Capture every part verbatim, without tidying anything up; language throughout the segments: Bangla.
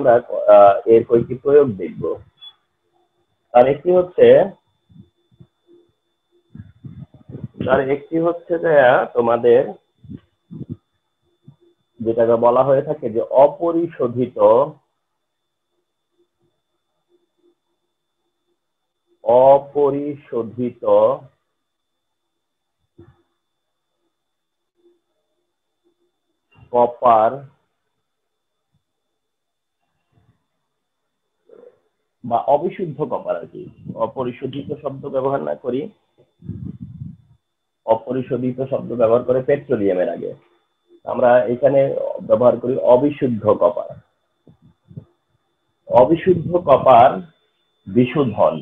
আমরা এর কয়েকটি প্রয়োগ দেখব। আর একটি হচ্ছে আর একটি হচ্ছে যে তোমাদের যেটাকে বলা হয়ে থাকে যে অপরিশোধিত অপরিশোধিত কপার বা অবিশুদ্ধ কপার আর কি, অপরিশোধিত শব্দ ব্যবহার না করি, অপরিশোধিত শব্দ ব্যবহার করে পেট্রোলিয়ামের আগে আমরা এখানে ব্যবহার করি অবিশুদ্ধ কপার। অবিশুদ্ধ কপার বিশোধন,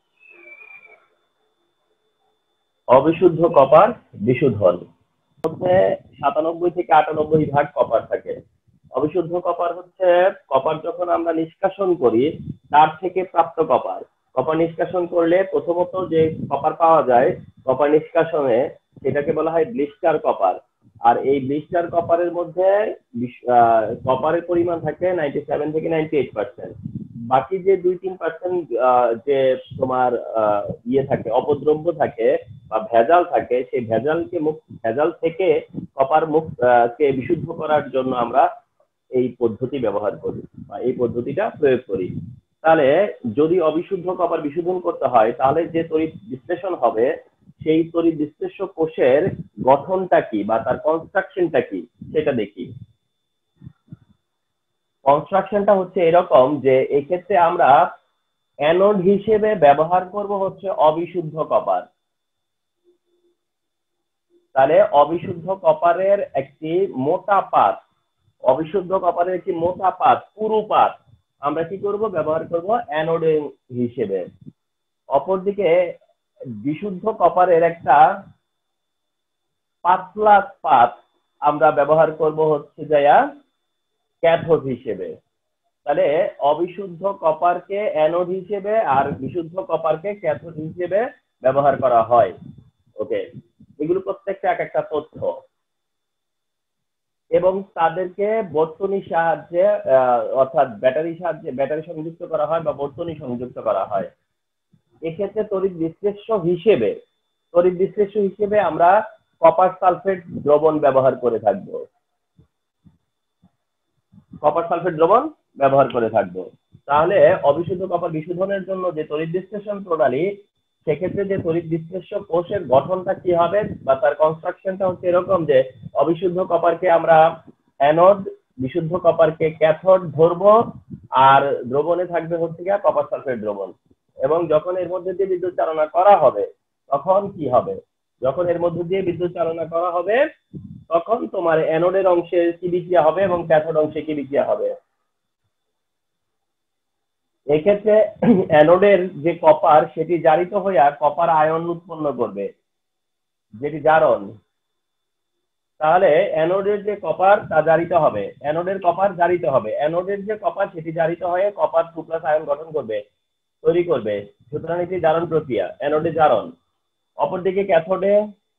অবিশুদ্ধ কপার বিশোধন মধ্যে সাতানব্বই থেকে আটানব্বই ভাগ কপার থাকে। অবিশুদ্ধ কপার হচ্ছে কপার যখন আমরা নিষ্কাশন করি তার থেকে প্রাপ্ত কপার। কপার নিষ্কাশন করলে প্রথমত যে কপার পাওয়া যায় কপার নিষ্কাশনে সেটাকে বলা হয় ব্লিস্টার কপার। আর এই ব্লিস্টার কপারের মধ্যে কপারের পরিমাণ থাকে নাইনটি সেভেন থেকে নাইনটি এইট পার্সেন্ট। বাকি যে দুই তিন পার্সেন্ট যে তোমার ইয়ে থাকে অপদ্রব্য থাকে বা ভেজাল থাকে, সেই ভেজালকে মুখ ভেজাল থেকে কপার মুখ কে বিশুদ্ধ করার জন্য আমরা এই পদ্ধতি ব্যবহার করি বা এই পদ্ধতিটা প্রয়োগ করি। তাহলে যদি অবিশুদ্ধ কপার বিশোধন করতে হয় তাহলে যে তড়িৎ বিশ্লেষণ হবে সেই তড়িৎ বিশ্লেষ্য কোষের গঠনটা কি বা তার কনস্ট্রাকশনটা কি সেটা দেখি। কনস্ট্রাকশনটা হচ্ছে এরকম যে এক্ষেত্রে আমরা অ্যানোড হিসেবে ব্যবহার করব হচ্ছে অবিশুদ্ধ কপার। তাহলে অবিশুদ্ধ কপারের একটি মোটা পাত, অবিশুদ্ধ কপারের একটি মোটা পাত পুরু পাত আমরা কি করব ব্যবহার করব অ্যানোড হিসেবে। অপরদিকে বিশুদ্ধ কপারের একটা পাতলা পাত আমরা ব্যবহার করব হচ্ছে যায়া ক্যাথোড হিসেবে। তাহলে অবিশুদ্ধ কপারকে অ্যানোড হিসেবে আর বিশুদ্ধ কপারকে ক্যাথোড হিসেবে ব্যবহার করা হয়। ওকে, এগুলো প্রত্যেকটা এক একটা তথ্য এবং তাদেরকে বর্তনীর সাহায্যে অর্থাৎ ব্যাটারি সাহায্যে ব্যাটারি সংযুক্ত করা হয় বা বর্তনী সংযুক্ত করা হয়। এক্ষেত্রে তড়িৎ বিশ্লেষ্য হিসেবে তড়িৎ বিশ্লেষ্য হিসেবে আমরা কপার সালফেট দ্রবণ ব্যবহার করে থাকব কপার সালফেট দ্রবণ ব্যবহার করে থাকব। তাহলে অবিশুদ্ধ কপার বিশোধনের জন্য যে তড়িৎ বিশ্লেষণ প্রণালী, সেক্ষেত্রে যে তড়িৎ বিশ্লেষ্য কোষের গঠনটা কি হবে বা তার কনস্ট্রাকশনটা হচ্ছে এরকম যে অবিশুদ্ধ কপারকে আমরা অ্যানোড, বিশুদ্ধ কপারকে ক্যাথোড ধরবো আর দ্রবণে থাকবে হচ্ছে গিয়ে কপার সালফেট দ্রবণ। এবং যখন এর মধ্যে দিয়ে বিদ্যুৎ চালনা করা হবে তখন কি হবে, যখন এর মধ্যে দিয়ে বিদ্যুৎ চালনা করা হবে তখন তোমার অ্যানোডের অংশে কি বিক্রিয়া হবে এবং ক্যাথোড অংশে কি বিক্রিয়া হবে। এক্ষেত্রে অ্যানোডের যে কপার সেটি জারিত হইয়া কপার আয়ন উৎপন্ন করবে, যেটি জারণ। তাহলে অ্যানোডের যে কপার তা জারিত হবে, অ্যানোডের কপার জারিত হবে, অ্যানোডের যে কপার সেটি জারিত হয়ে কপার টু প্লাস আয়ন গঠন করবে, তৈরি করবে। সুতরাং এটি জারণ প্রক্রিয়া, অ্যানোডে জারণ। অপরদিকে ক্যাথোডে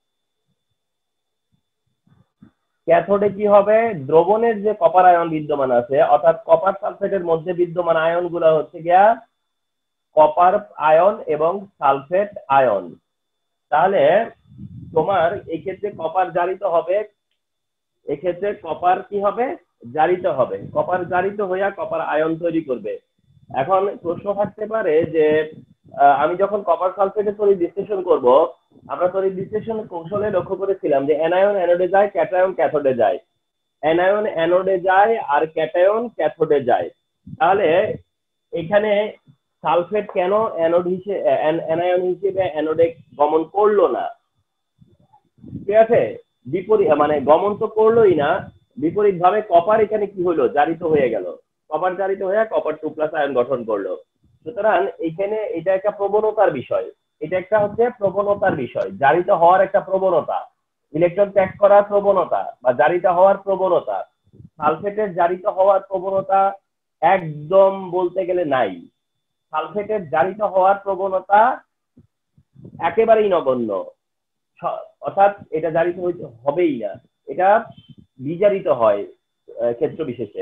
ক্যাথোডে কি হবে, দ্রবণের যে কপার আয়ন বিদ্যমান আছে অর্থাৎ কপার সালফেটের মধ্যে বিদ্যমান আয়ন গুলো হচ্ছে গিয়া কপার আয়ন এবং সালফেট আয়ন। তাহলে তোমার এক্ষেত্রে কপার জারিত হবে, এক্ষেত্রে কপার কি হবে জারিত হবে, কপার জারিত হইয়া কপার আয়ন তৈরি করবে। এখন প্রশ্ন থাকতে পারে যে আমি যখন কপার সালফেটের তড়িৎ বিশ্লেষণ করব, আমরা তড়িৎ বিশ্লেষণ কৌশলে লক্ষ্য করেছিলাম যে অ্যানায়ন অ্যানোডে যায়, ক্যাটায়ন ক্যাথোডে যায়, অ্যানায়ন অ্যানোডে যায় আর ক্যাটায়ন ক্যাথোডে যায়। তাহলে এখানে সালফেট কেন অ্যানোড হিসেবে অ্যানায়ন হিসেবে অ্যানোডে গমন করলো না? ঠিক আছে, বিপরীত মানে গমন তো করলোই না, বিপরীত ভাবে কপার এখানে কি হলো জারিত হয়ে গেল, কপার জারিত হয়ে কপার টু প্লাস আয়ন গঠন করলো। সুতরাং এখানে এটা একটা প্রবণতার বিষয়, এটা একটা হচ্ছে প্রবণতার বিষয়, জারিত হওয়ার একটা প্রবণতা, ইলেকট্রন ত্যাগ করার প্রবণতা বা জারিত হওয়ার প্রবণতা। সালফেটের জারিত হওয়ার প্রবণতা একদম বলতে গেলে নাই, সালফেটের জারিত হওয়ার প্রবণতা একেবারেই নগণ্য, অর্থাৎ এটা জারিত হইতে হবেই না, এটা বিজারিত হয় ক্ষেত্র বিশেষে।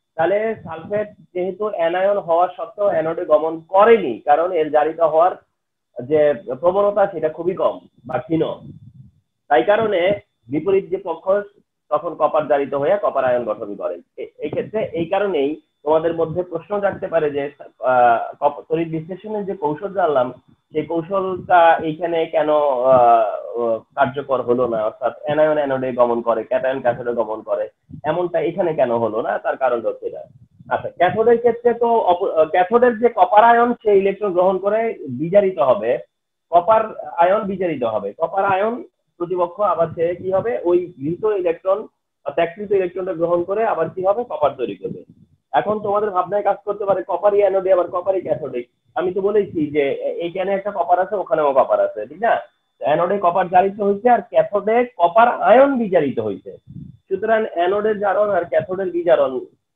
তাহলে সালফেট যেহেতু অ্যানায়ন হওয়া সত্ত্বেও অ্যানোডে গমন করেনি, কারণ এর জারিত হওয়ার যে প্রবণতা সেটা খুবই কম বা ক্ষীণ। তাই কারণে বিপরীত যে পক্ষ তখন কপার জারিত হয়ে কপার আয়ন গঠন করে। এই ক্ষেত্রে এই কারণেই তোমাদের মধ্যে প্রশ্ন জাগতে পারে যে তড়িৎ বিশ্লেষণের যে কৌশল জানলাম সেই কৌশলটা এইখানে কেন কার্যকর হলো না, অর্থাৎ অ্যানায়ন অ্যানোডে গমন করে, ক্যাটায়ন ক্যাথোডে গমন করে, এমনটা এখানে কেন হলো না, তার কারণ হচ্ছে এটা। আচ্ছা, ক্যাথোডের ক্ষেত্রে তো ক্যাথোডের যে কপার আয়ন সে ইলেকট্রন গ্রহণ করে বিজারিত হবে, কপার আয়ন বিজারিত হবে। কপার আয়ন প্রতিপক্ষ আবার সে কি হবে, ওই গৃহীত ইলেকট্রন ত্যাগকৃত ইলেকট্রনটা গ্রহণ করে আবার কি হবে, কপার তৈরি করবে। এখন তোমাদের ভাবনায় কাজ করতে পারে কপারই অ্যানোডে আবার কপারই ক্যাথোডে। আমি তো বলেছি যে এইখানে একটা কপার আছে, ওখানেও কপার আছে, ঠিক না? অ্যানোডে কপার জারিত হয়েছে আর ক্যাথোডে কপার আয়ন বিজারিত হয়েছে। সুতরাং অ্যানোডের জারণ আর ক্যাথোডের বিজারণ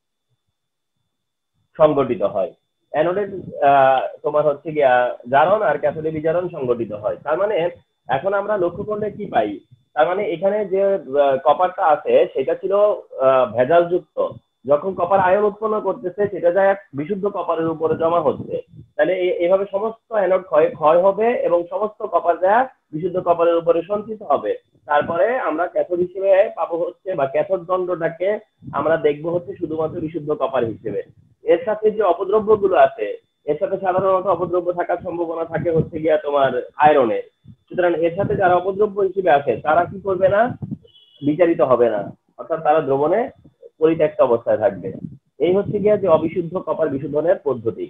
সংগঠিত হয়। অ্যানোডের তোমার হচ্ছে গিয়া জারণ আর ক্যাথোডে বিজারণ সংগঠিত হয়। তার মানে এখন আমরা লক্ষ্য করলে কি পাই, তার মানে এখানে যে কপারটা আছে সেটা ছিল ভেজাল যুক্ত। যখন কপার আয়ন উৎপন্ন করতেছে সেটা যায় বিশুদ্ধ কপারের উপরে জমা হচ্ছে, তাহলে এইভাবে সমস্ত অ্যানোড ক্ষয় ক্ষয় হবে এবং সমস্ত কপার যায় বিশুদ্ধ কপারের উপরে সঞ্চিত হবে। তারপরে আমরা ক্যাথোড হিসেবে পাবো হচ্ছে, বা ক্যাথোড দণ্ডটাকে আমরা দেখবো হচ্ছে শুধুমাত্র বিশুদ্ধ কপার হিসেবে। এর সাথে যে অপদ্রব্য গুলো আছে, এর সাথে সাধারণত অপদ্রব্য থাকার সম্ভাবনা থাকে হচ্ছে গিয়া তোমার আয়রনের। সুতরাং এর সাথে যারা অপদ্রব্য হিসেবে আছে তারা কি করবে না, বিচারিত হবে না, অর্থাৎ তারা দ্রবণে পরিত্যক্ত অবস্থায় থাকবে। এই হচ্ছে গিয়া যে অবিশুদ্ধ কপার বিশোধনের পদ্ধতি।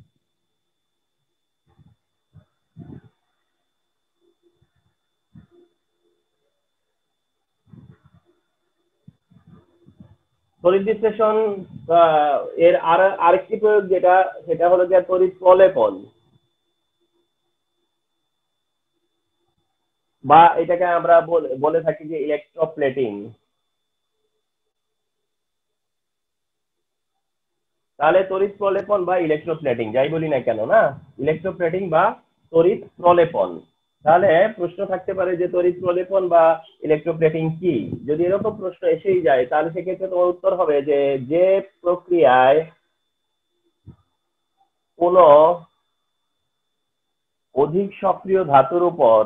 তড়িৎ বিশ্লেষণ এর আর আরেকটি প্রয়োগ যেটা, সেটা হলো যে তড়িৎ প্রলেপন, বা এটাকে আমরা বলে থাকি যে ইলেকট্রোপ্লেটিং। তাহলে তড়িৎ প্রলেপন বা ইলেকট্রোপ্লেটিং যাই বলি না কেন, না ইলেকট্রোপ্লেটিং বা তড়িৎ প্রলেপন। তাহলে প্রশ্ন থাকতে পারে যে তড়িৎ প্রলেপন বা ইলেকট্রোপ্লেটিং কি? যদি এরকম প্রশ্ন এসেই যায় তাহলে সেক্ষেত্রে তোমার উত্তর হবে যে যে প্রক্রিয়ায় কোন অধিক সক্রিয় ধাতুর উপর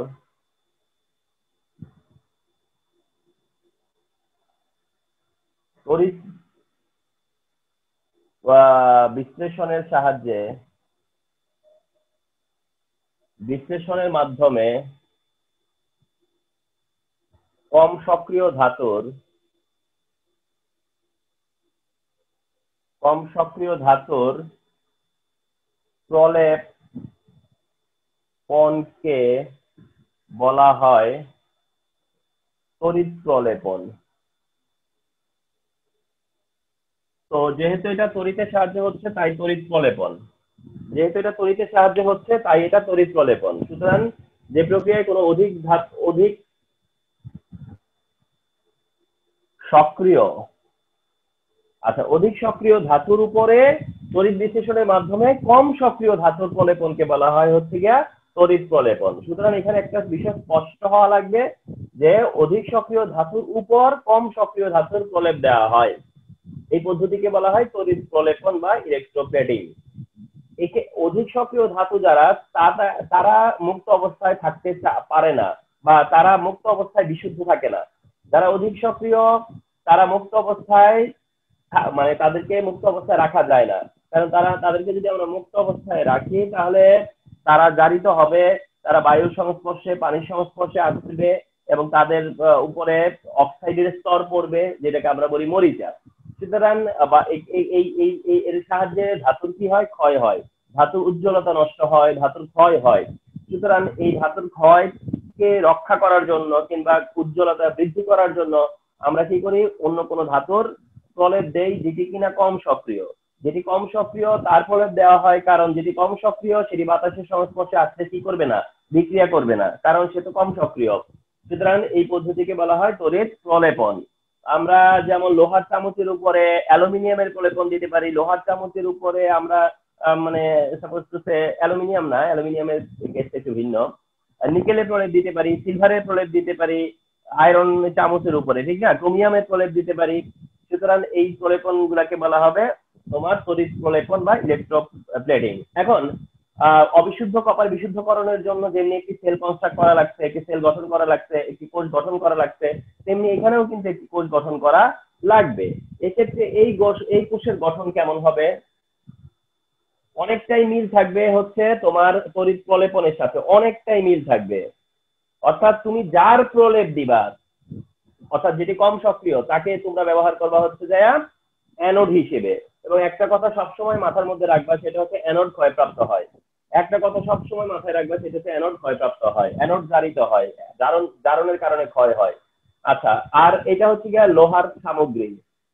তড়িৎ বিশ্লেষণের সাহায্যে বিশ্লেষণের মাধ্যমে কম সক্রিয় ধাতুর কম সক্রিয় ধাতুর প্রলেপনকে বলা হয় তড়িৎ প্রলেপন। তো যেহেতু এটা তড়িতের সাহায্যে হচ্ছে তাই তড়িৎ প্রলেপন, যেহেতু এটা তড়িতের সাহায্যে হচ্ছে তাই এটা তড়িৎ প্রলেপন। সুতরাং যে প্রক্রিয়ায় কোনো অধিক ধাতু অধিক সক্রিয় আচ্ছা অধিক সক্রিয় ধাতুর উপরে তড়িৎ বিশ্লেষণের মাধ্যমে কম সক্রিয় ধাতুর প্রলেপনকে বলা হয় হচ্ছে গিয়া তড়িৎ প্রলেপন। সুতরাং এখানে একটা বিষয় স্পষ্ট হওয়া লাগবে যে অধিক সক্রিয় ধাতুর উপর কম সক্রিয় ধাতুর প্রলেপ দেওয়া হয়, এই পদ্ধতিকে বলা হয় তড়িৎ প্রলেপন বা ইলেকট্রোপ্লেটিং। একে অধিক সক্রিয় ধাতু যারা তারা মুক্ত অবস্থায় থাকতে পারে না, বা তারা মুক্ত অবস্থায় বিশুদ্ধ থাকে না। যারা অধিক সক্রিয় তারা মুক্ত অবস্থায় মানে তাদেরকে মুক্ত অবস্থায় রাখা যায় না, কারণ তারা তাদেরকে যদি আমরা মুক্ত অবস্থায় রাখি তাহলে তারা জারিত হবে, তারা বায়ুর সংস্পর্শে পানির সংস্পর্শে আসবে এবং তাদের উপরে অক্সাইডের স্তর পড়বে, যেটাকে আমরা বলি মরিচা। সুতরাং বা এই এর সাহায্যে ধাতুর কি হয়, ক্ষয় হয়, ধাতুর উজ্জ্বলতা নষ্ট হয়, ধাতুর ক্ষয় হয়। সুতরাং এই ধাতুর ক্ষয়কে রক্ষা করার জন্য কিংবা উজ্জ্বলতা বৃদ্ধি করার জন্য আমরা কি করি, অন্য কোনো ধাতুর প্রলেপ দেই যেটি কিনা কম সক্রিয়। যেটি কম সক্রিয় তার প্রলেপ দেওয়া হয়, কারণ যেটি কম সক্রিয় সেটি বাতাসের সংস্পর্শে আসতে কি করবে না, বিক্রিয়া করবে না, কারণ সে তো কম সক্রিয়। সুতরাং এই পদ্ধতিকে বলা হয় তড়িৎ প্রলেপন। আমরা যেমন লোহার চামচের উপরে অ্যালুমিনিয়ামের প্রলেপন দিতে পারি, লোহার চামচের উপরে আমরা মানে সাপোজ টু সে অ্যালুমিনিয়াম না, অ্যালুমিনিয়ামের কেসটা একটু ভিন্ন, নিকেলের প্রলেপ দিতে পারি, সিলভারের প্রলেপ দিতে পারি আয়রন চামচের উপরে, ঠিক না, ক্রোমিয়ামের প্রলেপ দিতে পারি। সুতরাং এই প্রলেপন গুলাকে বলা হবে তোমার তড়িৎ প্রলেপন বা ইলেকট্রোপ্লেটিং। এখন আহ অবিশুদ্ধ কপার বিশুদ্ধকরণের জন্য যেমনি একটি সেল কনস্ট্রাক্ট করা লাগছে, একটি সেল গঠন করা লাগছে, একটি কোষ গঠন করা লাগছে, তেমনি এখানেও কিন্তু একটি কোষ গঠন করা লাগবে। এক্ষেত্রে এই এই কোষের গঠন কেমন হবে? অনেকটাই মিল থাকবে হচ্ছে তোমার তড়িৎ প্রলেপনের সাথে, অনেকটাই মিল থাকবে। অর্থাৎ তুমি যার প্রলেপ দিবা, অর্থাৎ যেটি কম সক্রিয়, তাকে তোমরা ব্যবহার করবা হচ্ছে যে অ্যানোড হিসেবে। এবং একটা কথা সবসময় মাথার মধ্যে রাখবা, সেটা হচ্ছে অ্যানোড ক্ষয়প্রাপ্ত হয়। একটা কথা সবসময় মাথায় রাখবা, সেটা হচ্ছে অ্যানোড ক্ষয়প্রাপ্ত হয়, অ্যানোড জারিত হয়, জারণ জারণের কারণে ক্ষয় হয়। আচ্ছা, আর এটা হচ্ছে গিয়া লোহার সামগ্রী,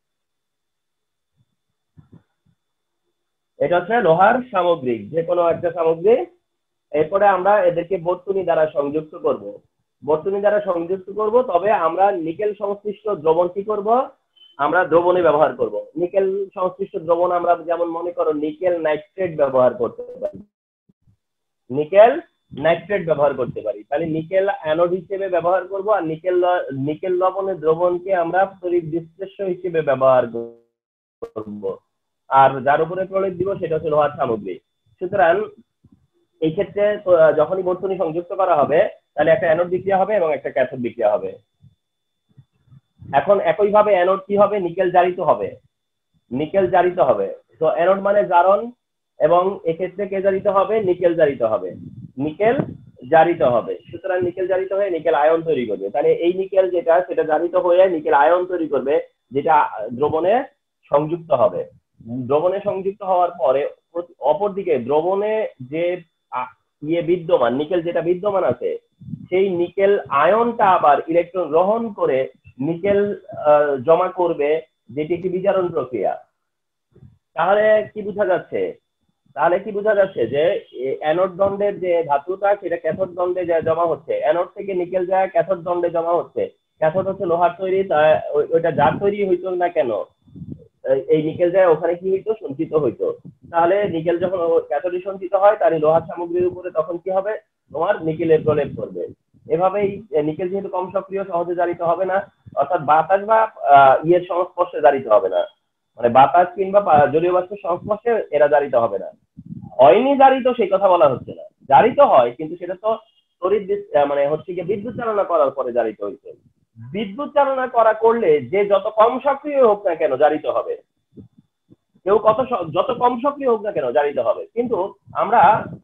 এটা হচ্ছে লোহার সামগ্রী, যে কোনো একটা সামগ্রী। এরপরে আমরা এদেরকে বর্তুনী দ্বারা সংযুক্ত করব, বর্তুনী দ্বারা সংযুক্ত করব। তবে আমরা নিকেল সংশ্লিষ্ট দ্রবণ কি করব? আমরা দ্রবণে ব্যবহার করব। নিকেল সংশ্লিষ্ট দ্রবণ আমরা যেমন মনে করো নিকেল নাইট্রেট ব্যবহার করতে পারি, নিকেল নাইট্রেট ব্যবহার করতে পারি। তাহলে নিকেল অ্যানোড হিসেবে ব্যবহার করব, আর নিকেল নিকেল লবণের দ্রবণকে আমরা তড়িৎ বিশ্লেষ্য হিসেবে ব্যবহার করব। আর যার উপরে প্রলেপ দিব সেটা হচ্ছে লোহার সামগ্রী। সুতরাং এই ক্ষেত্রে যখনই বর্তনী সংযুক্ত করা হবে, তাহলে একটা অ্যানোড বিক্রিয়া হবে এবং একটা ক্যাথোড বিক্রিয়া হবে। এখন একইভাবে অ্যানোড কি হবে? নিকেল জারিত হবে, নিকেল জারিত হবে। তো অ্যানোড মানে জারণ, এবং এক্ষেত্রে কে জারিত হবে? নিকেল জারিত হবে, নিকেল জারিত হবে। সুতরাং নিকেল জারিত হয়ে নিকেল আয়ন তৈরি করবে। তাহলে এই নিকেল যেটা, সেটা জারিত হয়ে নিকেল আয়ন তৈরি করবে, যেটা দ্রবণে সংযুক্ত হবে। দ্রবণে সংযুক্ত হওয়ার পরে অপরদিকে দ্রবণে যে ইয়ে বিদ্যমান, নিকেল যেটা বিদ্যমান আছে, সেই নিকেল আয়নটা আবার ইলেকট্রন গ্রহণ করে নিকেল জমা করবে, যেটি একটি বিজারণ প্রক্রিয়া। তাহলে কি বোঝা যাচ্ছে? তাহলে কি বোঝা যাচ্ছে যে অ্যানোড দণ্ডের যে ধাতুটা, সেটা ক্যাথোড দণ্ডে জমা হচ্ছে, অ্যানোড থেকে নিকেল যায় ক্যাথোড দণ্ডে জমা হচ্ছে। ক্যাথোড হচ্ছে লোহার তৈরি, ওইটা যার তৈরি হইতো না কেন, এই নিকেল যায় ওখানে কি হইতো? সঞ্চিত হইতো। তাহলে নিকেল যখন ক্যাথোডে সঞ্চিত হয়, তাহলে লোহার সামগ্রীর উপরে তখন কি হবে? তোমার নিকেলের প্রলেপ করবে। এভাবেই নিকেল যেহেতু কম সক্রিয়, সহজে জারিত হবে না, অর্থাৎ বাতাস বা ইয়ের সংস্পর্শে জারিত হবে না, মানে বাতাস কিংবা জলীয় বাষ্পের সংস্পর্শে এরা জারিত হবে না। হয়নি জারিত সেই কথা বলা হচ্ছে না, জারিত হয়, কিন্তু সেটা তো তড়িৎ মানে হচ্ছে গিয়ে বিদ্যুৎ চালনা করার পরে জারিত হয়েছে। বিদ্যুৎ চালনা করা করলে যে যত কম সক্রিয় হোক না কেন জারিত হবে, কেউ কত যত কম সক্রিয় হোক না কেন জারিত হবে। কিন্তু আমরা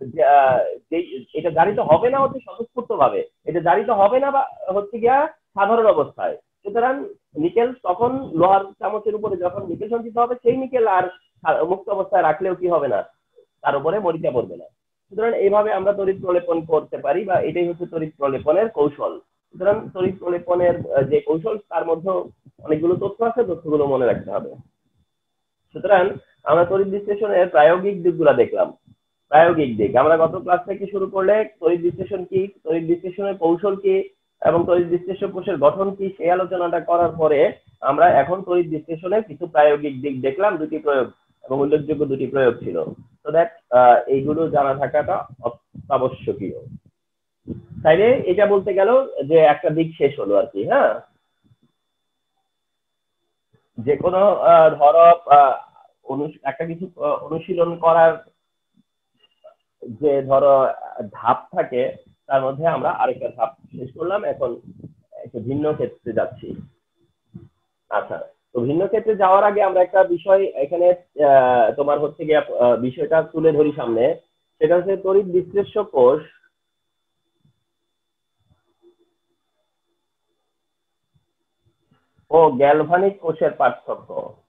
এটা জারিত হবে না হচ্ছে স্বতঃস্ফূর্ত ভাবে, এটা জারিত হবে না বা হচ্ছে গিয়া সাধারণ অবস্থায়। সুতরাং নিকেল তখন লোহার চামচের উপরে যখন নিকেল সঞ্চিত হবে, সেই নিকেল আর মুক্ত অবস্থায় রাখলেও কি হবে না? তার উপরে মরিচা পড়বে না। সুতরাং এইভাবে আমরা তড়িৎ প্রলেপন করতে পারি, বা এটাই হচ্ছে তড়িৎ প্রলেপনের কৌশল। সুতরাং তড়িৎ প্রলেপনের যে কৌশল, তার মধ্যে অনেকগুলো তথ্য আছে, তথ্যগুলো মনে রাখতে হবে। সুতরাং আমরা তড়িৎ বিশ্লেষণের প্রায়োগিক দিকগুলো দেখলাম। প্রায়োগিক দিক আমরা গত ক্লাস থেকে শুরু করলে তড়িৎ বিশ্লেষণ কি, তড়িৎ বিশ্লেষণের কৌশল কি, এবং তড়িৎ বিশ্লেষক কোষের গঠন কি, সেই আলোচনাটা করার পরে আমরা এখন তড়িৎ বিশ্লেষণের কিছু প্রায়োগিক দিক দেখলাম। দুটি প্রয়োগ এবং উল্লেখযোগ্য দুটি প্রয়োগ ছিল। তো দ্যাট এইগুলো জানা থাকাটা অত্যাবশ্যকীয়। তাইলে এটা বলতে গেল যে একটা দিক শেষ হলো আর কি। হ্যাঁ, যে কোনো ধরো একটা কিছু অনুশীলন করার যে ধরো ধাপ থাকে, তার মধ্যে আমরা আরেকটা ধাপ শেষ করলাম। এখন একটা ভিন্ন ক্ষেত্রে যাচ্ছি। আচ্ছা, তো ভিন্ন ক্ষেত্রে যাওয়ার আগে আমরা একটা বিষয় এখানে তোমার হচ্ছে গিয়ে বিষয়টা তুলে ধরি সামনে, সেটা হচ্ছে তড়িৎ বিশ্লেষ্য কোষ ও গ্যালভানিক কোষের পার্থক্য।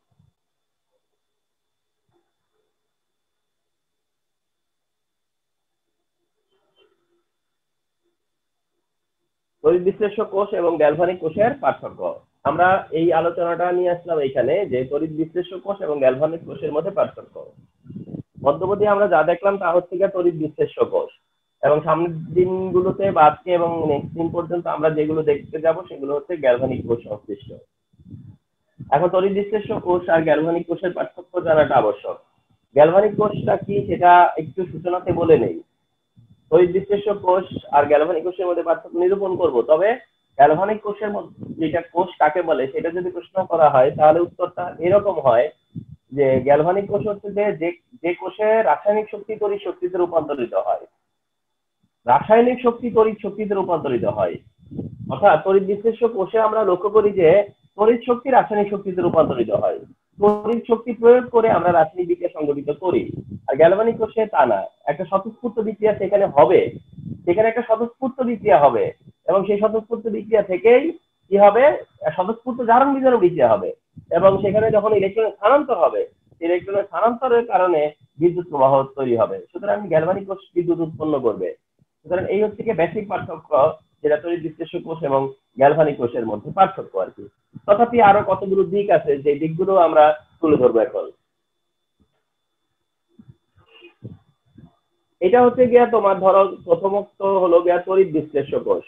তড়িৎ বিশ্লেষ্য কোষ এবং গ্যালভানিক কোষের পার্থক্য, আমরা এই আলোচনাটা নিয়ে আসলাম এইখানে, যে তড়িৎ বিশ্লেষ্য কোষ এবং গ্যালভানিক কোষের মধ্যে পার্থক্য। মধ্যবর্তী আমরা যা দেখলাম তা হচ্ছে গিয়ে তড়িৎ বিশ্লেষ্য কোষ, এবং সামনের দিনগুলোতে বা আজকে এবং নেক্সট দিন পর্যন্ত আমরা যেগুলো দেখতে যাব সেগুলো হচ্ছে গ্যালভানিক কোষ সংশ্লিষ্ট। এখন তড়িৎ বিশ্লেষ্য কোষ আর গ্যালভানিক কোষের পার্থক্য জানাটা আবশ্যক। গ্যালভানিক কোষটা কি সেটা একটু সূচনাতে বলে নেই। তড়িৎ বিশ্লেষ্য কোষ আর গ্যালভানিক কোষের মধ্যে পার্থক্য নিরূপণ করব, তবে গ্যালভানিক কোষের মধ্যে যেটা কোষ কাকে বলে সেটা যদি প্রশ্ন করা হয় তাহলে উত্তরটা এরকম হয় যে গ্যালভানিক কোষ হচ্ছে যে যে কোষে রাসায়নিক শক্তি তড়িৎ শক্তিতে রূপান্তরিত হয়, রাসায়নিক শক্তি তড়িৎ শক্তিতে রূপান্তরিত হয়। অর্থাৎ তড়িৎ বিশ্লেষ্য কোষে আমরা লক্ষ্য করি যে তড়িৎ শক্তি রাসায়নিক শক্তিতে রূপান্তরিত হয়, তড়িৎ শক্তি প্রয়োগ করে আমরা রাসায়নিক বিক্রিয়া সংঘটিত করি। আর গ্যালভানিক কোষে তা না, একটা স্বতঃস্ফূর্ত বিক্রিয়া সেখানে হবে, সেখানে একটা স্বতঃস্ফূর্ত বিক্রিয়া হবে এবং সেই স্বতঃস্ফূর্ত বিক্রিয়া থেকেই কি হবে, স্বতঃস্ফূর্ত জারণ বিজারণ বিক্রিয়া হবে এবং সেখানে যখন ইলেকট্রন স্থানান্তর হবে ইলেকট্রনের স্থানান্তরের কারণে বিদ্যুৎ প্রবাহ তৈরি হবে। সুতরাং গ্যালভানিক কোষ বিদ্যুৎ উৎপন্ন করবে। সুতরাং এই হচ্ছে কি বেসিক পার্থক্য যেটা তড়িৎ বিশ্লেষ্য কোষ এবং গ্যালভানিক কোষের মধ্যে পার্থক্য আর কি। তথাপি আরো কতগুলো দিক আছে যে দিকগুলো আমরা তুলে ধরবো এখন। এটা হচ্ছে গিয়া তোমার ধরো প্রথমত হলো গিয়া তড়িৎ বিশ্লেষ্য কোষ,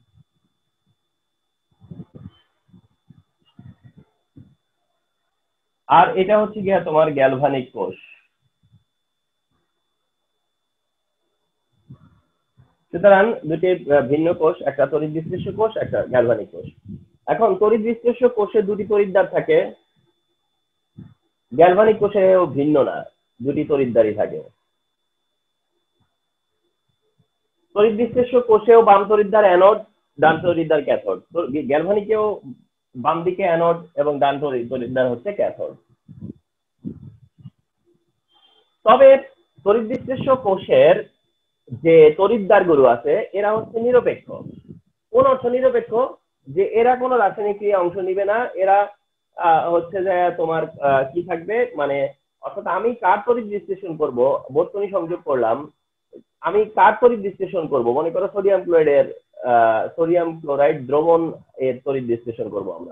আর এটা হচ্ছে গিয়া তোমার গ্যালভানিক কোষ। সুতরাং দুটি ভিন্ন কোষ, একটা তড়িৎ বিশ্লেষ্য কোষ, একটা গ্যালভানিক কোষ। এখন তড়িৎ বিশ্লেষ্য কোষে দুটি তড়িৎদ্বার থাকে, গ্যালভানিক কোষেও ভিন্ন না, দুটি তড়িৎদ্বারই থাকে। তড়িৎ বিশ্লেষ্য কোষেও বাম তড়িৎদ্বার অ্যানোড, ডান তড়িৎদ্বার ক্যাথোড। গ্যালভানিকেও বাম দিকে অ্যানোড এবং ডান তড়িৎদ্বার হচ্ছে ক্যাথোড। তবে তড়িৎ বিশ্লেষ্য কোষের যে তড়িৎদ্বার গুলো আছে এরা হচ্ছে নিরপেক্ষ। কোন অর্থ নিরপেক্ষ? যে এরা কোনো রাসায়নিক ক্রিয়া অংশ নিবে না, এরা হচ্ছে যে তোমার কি থাকবে, মানে অর্থাৎ আমি কার তড়িৎ বিশ্লেষণ করব, বর্তনী সংযোগ করলাম, আমি কার তড়িৎ বিশ্লেষণ করব, মনে করো সোডিয়াম ক্লোরাইডের সোডিয়াম ক্লোরাইড দ্রবণ এর তড়িৎ বিশ্লেষণ করব আমরা,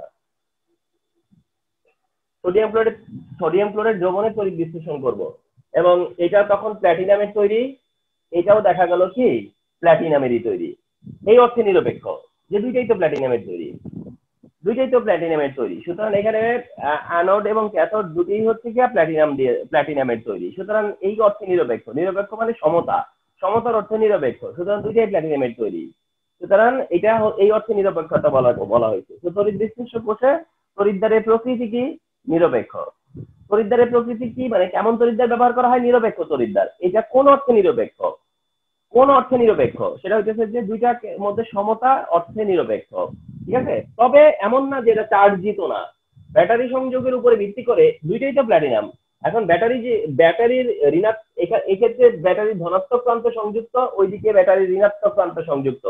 সোডিয়াম ক্লোরাইড সোডিয়াম ক্লোরাইড দ্রবণের তড়িৎ বিশ্লেষণ করব এবং এটা তখন প্ল্যাটিনামের তৈরি, এটাও দেখা গেল কি প্ল্যাটিনামেরই তৈরি। এই অর্থে নিরপেক্ষ যে দুইটাই তো প্ল্যাটিনামের তৈরি, দুইটাই তো প্ল্যাটিনামের তৈরি। সুতরাং এখানে অ্যানোড এবং ক্যাথোড দুটোই হচ্ছে কি প্ল্যাটিনাম দিয়ে প্ল্যাটিনামের তৈরি। সুতরাং এই অর্থে নিরপেক্ষ, নিরপেক্ষ মানে সমতা, সমতার অর্থে নিরপেক্ষ। সুতরাং দুইটাই প্ল্যাটিনামের তৈরি। সুতরাং এটা এই অর্থে নিরপেক্ষতা বলা বলা হয়েছে। তো তড়িৎ বিশ্লেষ্য কোষে তড়িৎদ্বারের প্রকৃতি কি? নিরপেক্ষ। তড়িৎদ্বারের প্রকৃতি কি, মানে কেমন তড়িৎদ্বার ব্যবহার করা হয়? নিরপেক্ষ তড়িৎদ্বার। এটা কোন অর্থে নিরপেক্ষ? কোন অর্থে নিরপেক্ষ? সেটা হইতেছে যে দুইটার মধ্যে সমতা অর্থে নিরপেক্ষ, ঠিক আছে? তবে এমন না যে এটা চার্জিত না, ব্যাটারি সংযোগের উপরে ভিত্তি করে দুইটাই তো প্ল্যাটিনাম। এখন ব্যাটারি যে ব্যাটারির ঋণাত্মক, এক্ষেত্রে ব্যাটারির ধনাত্মক প্রান্ত সংযুক্ত, ওইদিকে ব্যাটারির ঋণাত্মক প্রান্ত সংযুক্ত,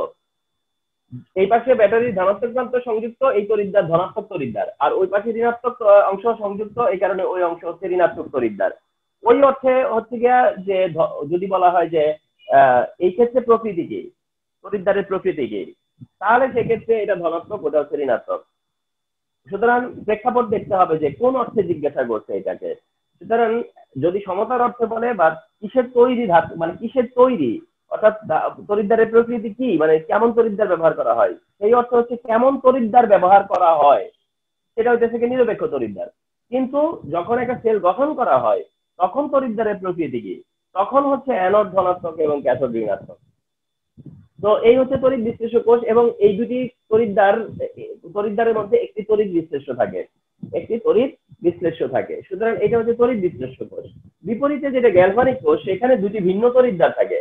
এই পাশে ব্যাটারির ধনাত্মক প্রান্ত সংযুক্ত, এই তড়িৎদ্বার ধনাত্মক তড়িৎদ্বার, আর ওই পাশে ঋণাত্মক অংশ সংযুক্ত, এই কারণে ওই অংশ হচ্ছে ঋণাত্মক তড়িৎদ্বার। ওই অর্থে হচ্ছে গিয়া যে যদি বলা হয় যে এই ক্ষেত্রে প্রকৃতি কি, তড়িৎদ্বারের প্রকৃতি কি, তাহলে সেক্ষেত্রে এটা ধনাত্মক, ওটা হচ্ছে ঋণাত্মক। সুতরাং প্রেক্ষাপট দেখতে হবে যে কোন অর্থে জিজ্ঞাসা করছে এটাকে। সুতরাং যদি সমতার অর্থে বলে বা কিসের তৈরি ধাতু, মানে কিসের তৈরি, অর্থাৎ তড়িৎদ্বারের প্রকৃতি কি, মানে কেমন তড়িৎদ্বার ব্যবহার করা হয়, সেই অর্থ হচ্ছে কেমন তড়িৎদ্বার ব্যবহার করা হয়, সেটা হচ্ছে নিরপেক্ষ তড়িৎদ্বার। কিন্তু যখন একটা সেল গঠন করা হয় তখন তড়িৎদ্বারের প্রকৃতি কি, তখন হচ্ছে অ্যানোড ধনাত্মক এবং ক্যাথোড ঋণাত্মক। তো এই হচ্ছে তড়িৎ বিশ্লেষ্য কোষ এবং এই দুটি তড়িৎদ্বার, তড়িৎদ্বারের মধ্যে একটি তড়িৎ বিশ্লেষ্য থাকে, একটি তড়িৎ বিশ্লেষ্য থাকে। সুতরাং এটা হচ্ছে তড়িৎ বিশ্লেষ্য কোষ। বিপরীতে যেটা গ্যালভানিক কোষ, সেখানে দুটি ভিন্ন তড়িৎদ্বার থাকে,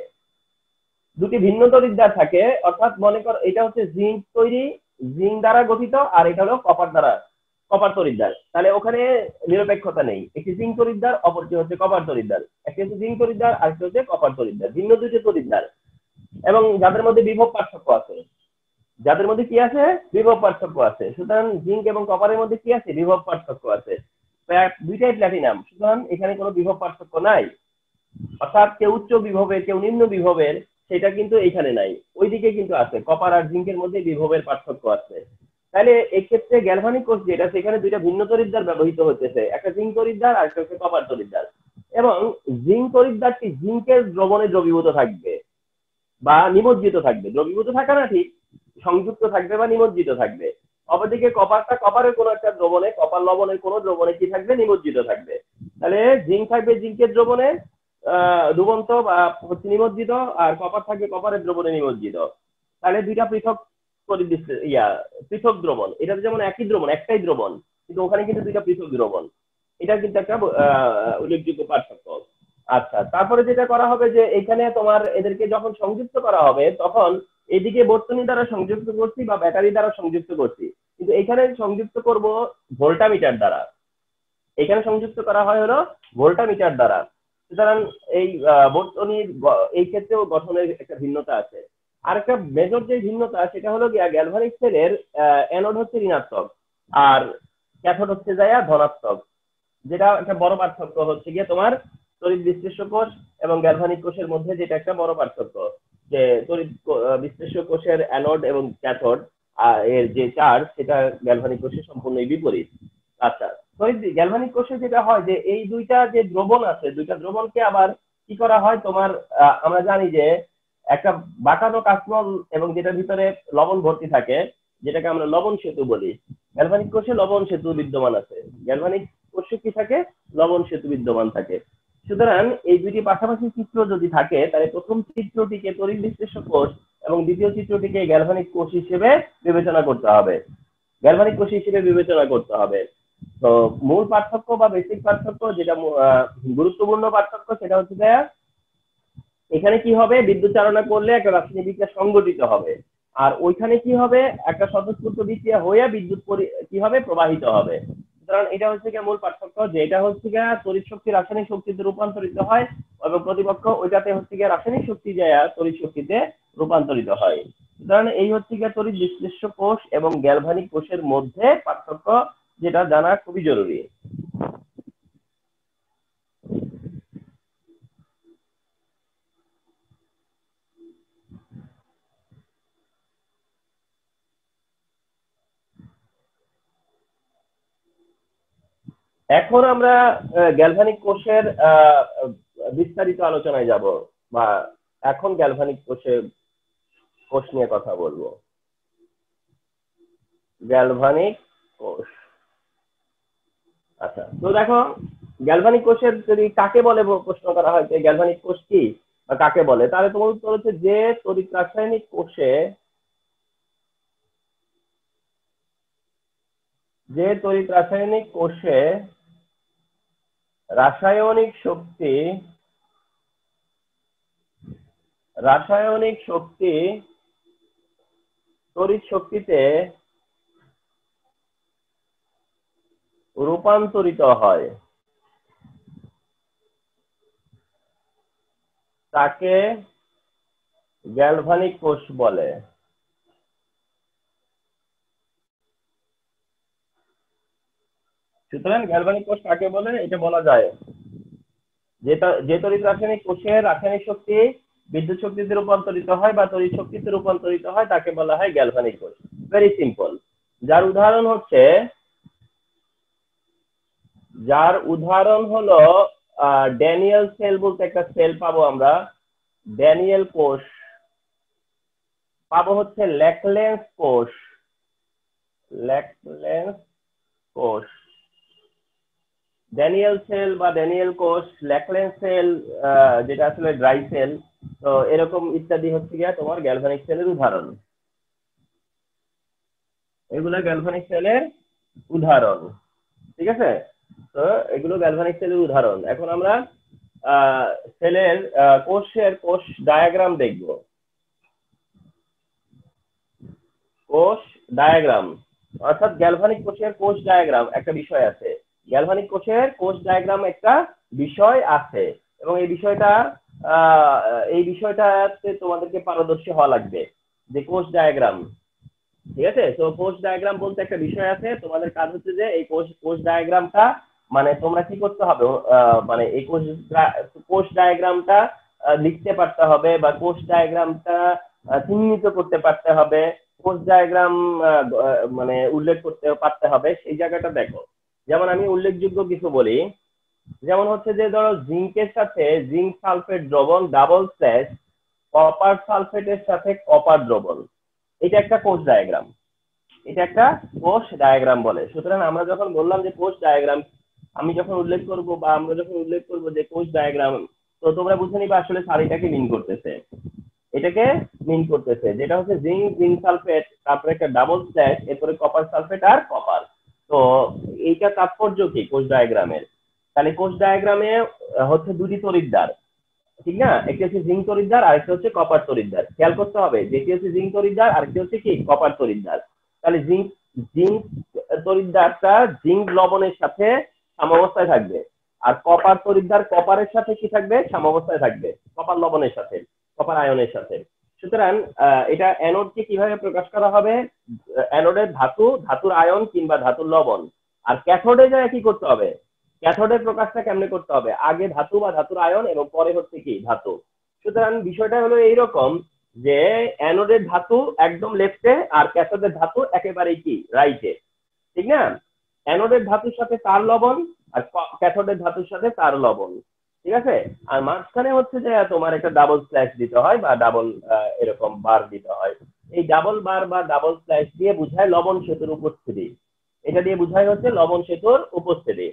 দুটি ভিন্ন তড়িৎদ্বার থাকে। অর্থাৎ মনে কর এটা হচ্ছে জিঙ্ক তৈরি, জিঙ্ক দ্বারা গঠিত, আর এটা হলো কপার দ্বারা, কপার তড়িৎদ্বার। তাহলে ওখানে নিরপেক্ষতা নেই, একটি জিঙ্ক তড়িৎদ্বার, অপরটি হচ্ছে কপার তড়িৎদ্বার, একটি হচ্ছে জিঙ্ক তড়িৎদ্বার আর একটি হচ্ছে কপার তড়িৎদ্বার, ভিন্ন দুটি তড়িৎদ্বার এবং যাদের মধ্যে বিভব পার্থক্য আছে, যাদের মধ্যে কি আছে? বিভব পার্থক্য আছে। সুতরাং জিঙ্ক এবং কপারের মধ্যে কি আছে? বিভব পার্থক্য আছে। দুইটাই প্ল্যাটিনাম, সুতরাং এখানে কোনো বিভব পার্থক্য নাই। অর্থাৎ কেউ উচ্চ বিভবের, কেউ নিম্ন বিভবের, সেটা কিন্তু এখানে নাই, ওইদিকে কিন্তু আছে। কপার আর জিঙ্কের মধ্যে বিভবের পার্থক্য আছে। তাহলে এক্ষেত্রে গ্যালভানিক কোষ যেটা, সেখানে দুইটা ভিন্ন তড়িৎদ্বার ব্যবহৃত হতেছে, একটা জিঙ্ক তড়িৎদ্বার আর একটা হচ্ছে কপার তড়িৎদ্বার। এবং জিঙ্ক তড়িৎদ্বারটি জিঙ্কের দ্রবণে দ্রবীভূত থাকবে বা নিমজ্জিত থাকবে, দ্রবীভূত থাকা না ঠিক, সংযুক্ত থাকবে বা নিমজ্জিত থাকবে। অপরদিকে কপারটা কপারের কোনো একটা দ্রবণে, কপার লবণের কোনো দ্রবণে কি থাকবে? নিমজ্জিত থাকবে। তাহলে জিঙ্ক থাকবে জিঙ্কের দ্রবণে আহ ডুবন্ত বা হচ্ছে নিমজ্জিত, আর কপার থাকবে কপারের দ্রবণে নিমজ্জিত। তাহলে দুইটা পৃথক তড়িৎ ইয়া পৃথক দ্রবণ, এটা যেমন একই দ্রবণ, একটাই দ্রবণ, কিন্তু ওখানে কিন্তু দুইটা পৃথক দ্রবণ। এটা কিন্তু একটা উল্লেখযোগ্য পার্থক্য। আচ্ছা, তারপরে যেটা করা হবে যে এখানে তোমার এদেরকে যখন সংযুক্ত করা হবে তখন এদিকে বর্তনী দ্বারা সংযুক্ত করছি বা ব্যাটারি দ্বারা সংযুক্ত করছি, কিন্তু এখানে সংযুক্ত করব ভোল্টামিটার দ্বারা। এখানে সংযুক্ত করা হয় হলো ভোল্টামিটার দ্বারা। সুতরাং এই বর্তনীর এই ক্ষেত্রেও গঠনের একটা ভিন্নতা আছে। আর একটা মেজর যে ভিন্নতা সেটা হলো গিয়া গ্যালভানিক সেলের অ্যানোড হচ্ছে ঋণাত্মক আর ক্যাথোড হচ্ছে যায়া ধনাত্মক। যেটা একটা বড় পার্থক্য হচ্ছে গিয়ে তোমার তড়িৎ বিশ্লেষ্য কোষ এবং গ্যালভানিক কোষের মধ্যে, যেটা একটা বড় পার্থক্য যে তড়িৎ বিশ্লেষ্য কোষের অ্যানোড এবং ক্যাথোড এর যে চার্জ সেটা গ্যালভানিক কোষের সম্পূর্ণই বিপরীত। আচ্ছা, তড়িৎ গ্যালভানিক কোষে যেটা হয় যে এই দুইটা যে দ্রবণ আছে, দুইটা দ্রবণকে আবার কি করা হয় তোমার, আমরা জানি যে একটা বাঁকানো কাঁচমল এবং যেটার ভিতরে লবণ ভর্তি থাকে, যেটাকে আমরা লবণ সেতু বলি। গ্যালভানিক কোষে লবণ সেতু বিদ্যমান আছে, গ্যালভানিক কোষে কি থাকে, লবণ সেতু বিদ্যমান থাকে। সুতরাং এই দুইটি পাশাপাশি চিত্র যদি থাকে তাহলে প্রথম চিত্রটিকে তড়িৎ বিশ্লেষ্য কোষ এবং দ্বিতীয় চিত্রটিকে গ্যালভানিক কোষ হিসেবে বিবেচনা করতে হবে, গ্যালভানিক কোষ হিসেবে বিবেচনা করতে হবে। তো মূল পার্থক্য বা বেসিক পার্থক্য, যেটা গুরুত্বপূর্ণ পার্থক্য, সেটা হচ্ছে যে এখানে কি হবে, বিদ্যুৎ চালনা করলে একটা রাসায়নিক বিক্রিয়া সংঘটিত হবে, আর ওইখানে কি হবে, একটা স্বতঃস্ফূর্ত বিক্রিয়া হয়ে বিদ্যুৎ কি হবে, প্রবাহিত হবে। সুতরাং এটা হচ্ছে গিয়ে মূল পার্থক্য, যে এটা হচ্ছে গিয়ে তড়িৎ শক্তি রাসায়নিক শক্তিতে রূপান্তরিত হয় এবং প্রতিপক্ষ ওইটাতে হচ্ছে গিয়ে রাসায়নিক শক্তি যায় তড়িৎ শক্তিতে রূপান্তরিত হয়। সুতরাং এই হচ্ছে গিয়ে তড়িৎ বিশ্লেষ্য কোষ এবং গ্যালভানিক কোষের মধ্যে পার্থক্য, যেটা জানা খুবই জরুরি। এখন আমরা গ্যালভানিক কোষের বিস্তারিত আলোচনায় যাব, বা এখন গ্যালভানিক কোষের কোষ নিয়ে কথা বলবো। গ্যালভানিক কোষ, আচ্ছা, তো দেখো গ্যালভানিক কোষের যদি কাকে বলে প্রশ্ন করা হয় যে গ্যালভানিক কোষ কি বা কাকে বলে, তাহলে তোমার উত্তর হচ্ছে যে তড়িৎ রাসায়নিক কোষে যে তড়িৎ রাসায়নিক কোষে রাসায়নিক শক্তি রাসায়নিক শক্তি তড়িৎ শক্তিতে রূপান্তরিত হয় তাকে গ্যালভানিক কোষ বলে। সুতরাং গ্যালভানিক কোষ কাকে বলে এটা বলা যায়, যে তড়িৎ রাসায়নিক কোষের রাসায়নিক শক্তি বিদ্যুৎ শক্তিতে রূপান্তরিত হয় বা তড়িৎ শক্তিতে রূপান্তরিত হয় তাকে বলা হয় গ্যালভানিক কোষ। Very simple. যার উদাহরণ হচ্ছে যার উদাহরণ হলো ড্যানিয়েল সেল বলতে একটা সেল পাবো আমরা, ড্যানিয়েল কোষ পাবো, হচ্ছে ল্যাকলেন্স কোষ, ল্যাকলেন্স কোষ, ড্যানিয়েল সেল বা ড্যানিয়েল কোষ, ল্যাকলেন্স সেল যেটা আসলে ড্রাই সেল, তো এরকম ইত্যাদি হচ্ছে গিয়া তোমার গ্যালভানিক সেলের উদাহরণ। এগুলো গ্যালভানিক সেলের উদাহরণ, ঠিক আছে? তো এগুলো গ্যালভানিক সেলের উদাহরণ। এখন আমরা সেলের কোষের কোষ ডায়াগ্রাম দেখব। কোষ ডায়াগ্রাম অর্থাৎ গ্যালভানিক কোষের কোষ ডায়াগ্রাম একটা বিষয় আছে, গ্যালভানিক কোষের কোষ ডায়াগ্রাম একটা বিষয় আছে, এবং এই বিষয়টা এই বিষয়টাতে তোমাদেরকে পারদর্শী হওয়া লাগবে, যে কোষ ডায়াগ্রাম, ঠিক আছে? তো কোষ ডায়াগ্রাম বলতে একটা বিষয় আছে, তোমাদের কাজ হচ্ছে যে এই কোষ কোষ ডায়াগ্রামটা মানে তোমরা কি করতে হবে, মানে এই কোষ কোষ ডায়াগ্রামটা লিখতে পারতে হবে বা কোষ ডায়াগ্রামটা চিহ্নিত করতে পারতে হবে, কোষ ডায়াগ্রাম মানে উল্লেখ করতে পারতে হবে, সেই জায়গাটা দেখো। যেমন আমি উল্লেখযোগ্য কিছু বলি, যেমন হচ্ছে যে ধরো জিঙ্কের সাথে জিঙ্ক সালফেট দ্রবণ ডাবল স্ল্যাশ কপার সালফেটের সাথে কপার দ্রবণ, এটা একটা কোষ ডায়াগ্রাম, এটা একটা কোষ ডায়াগ্রাম বলে। সুতরাং আমরা যখন বললাম যে কোষ ডায়াগ্রাম, আমি যখন উল্লেখ করব বা আমরা যখন উল্লেখ করব যে কোষ ডায়াগ্রাম, তো তোমরা বুঝে নিবা আসলে স্যার এটাকে মিন করতেছে। এটাকে মিন করতেছে, যেটা হচ্ছে জিঙ্ক জিঙ্ক সালফেট, তারপরে একটা ডাবল স্ল্যাশ, এরপরে কপার সালফেট আর কপার। তো এইটা তাৎপর্য কি কোষ ডায়াগ্রামের? তাহলে কোষ ডায়াগ্রামে হচ্ছে দুটি তড়িৎদ্বার, ঠিক না? একটি হচ্ছে জিঙ্ক তড়িৎদ্বার আর একটা হচ্ছে কপার তড়িৎদ্বার। খেয়াল করতে হবে যেটি হচ্ছে জিঙ্ক তড়িৎদ্বার আর একটি হচ্ছে কি কপার তড়িৎদ্বার। তাহলে জিঙ্ক জিঙ্ক তড়িৎদ্বারটা জিঙ্ক লবণের সাথে সাম্যাবস্থায় থাকবে, আর কপার তড়িৎদ্বার কপারের সাথে কি থাকবে? সাম্যাবস্থায় থাকবে, কপার লবণের সাথে, কপার আয়নের সাথে। সুতরাং এটা অ্যানোডকে কিভাবে প্রকাশ করা হবে? অ্যানোডের ধাতু, ধাতুর আয়ন কিংবা ধাতুর লবণ। আর ক্যাথোডে যায় কি করতে হবে? ক্যাথোডের প্রকাশটা কেমনে করতে হবে? আগে ধাতু বা ধাতুর আয়ন এবং পরে হচ্ছে কি ধাতু। সুতরাং বিষয়টা হলো এইরকম যে অ্যানোডের ধাতু একদম লেফটে আর ক্যাথোডের ধাতু একেবারেই কি রাইটে, ঠিক না? অ্যানোডের ধাতুর সাথে তার লবণ আর ক্যাথোডের ধাতুর সাথে তার লবণ, ঠিক আছে? আর মাঝখানে হচ্ছে যে তোমার একটা ডাবল স্ল্যাশ দিতে হয় বা ডাবল এরকম বার দিতে হয়। এই ডাবল বার বা ডাবল স্ল্যাশ দিয়ে বোঝায় লবণ সেতুর উপস্থিতি। এটা দিয়ে বোঝায় হচ্ছে লবণ সেতুর উপস্থিতি।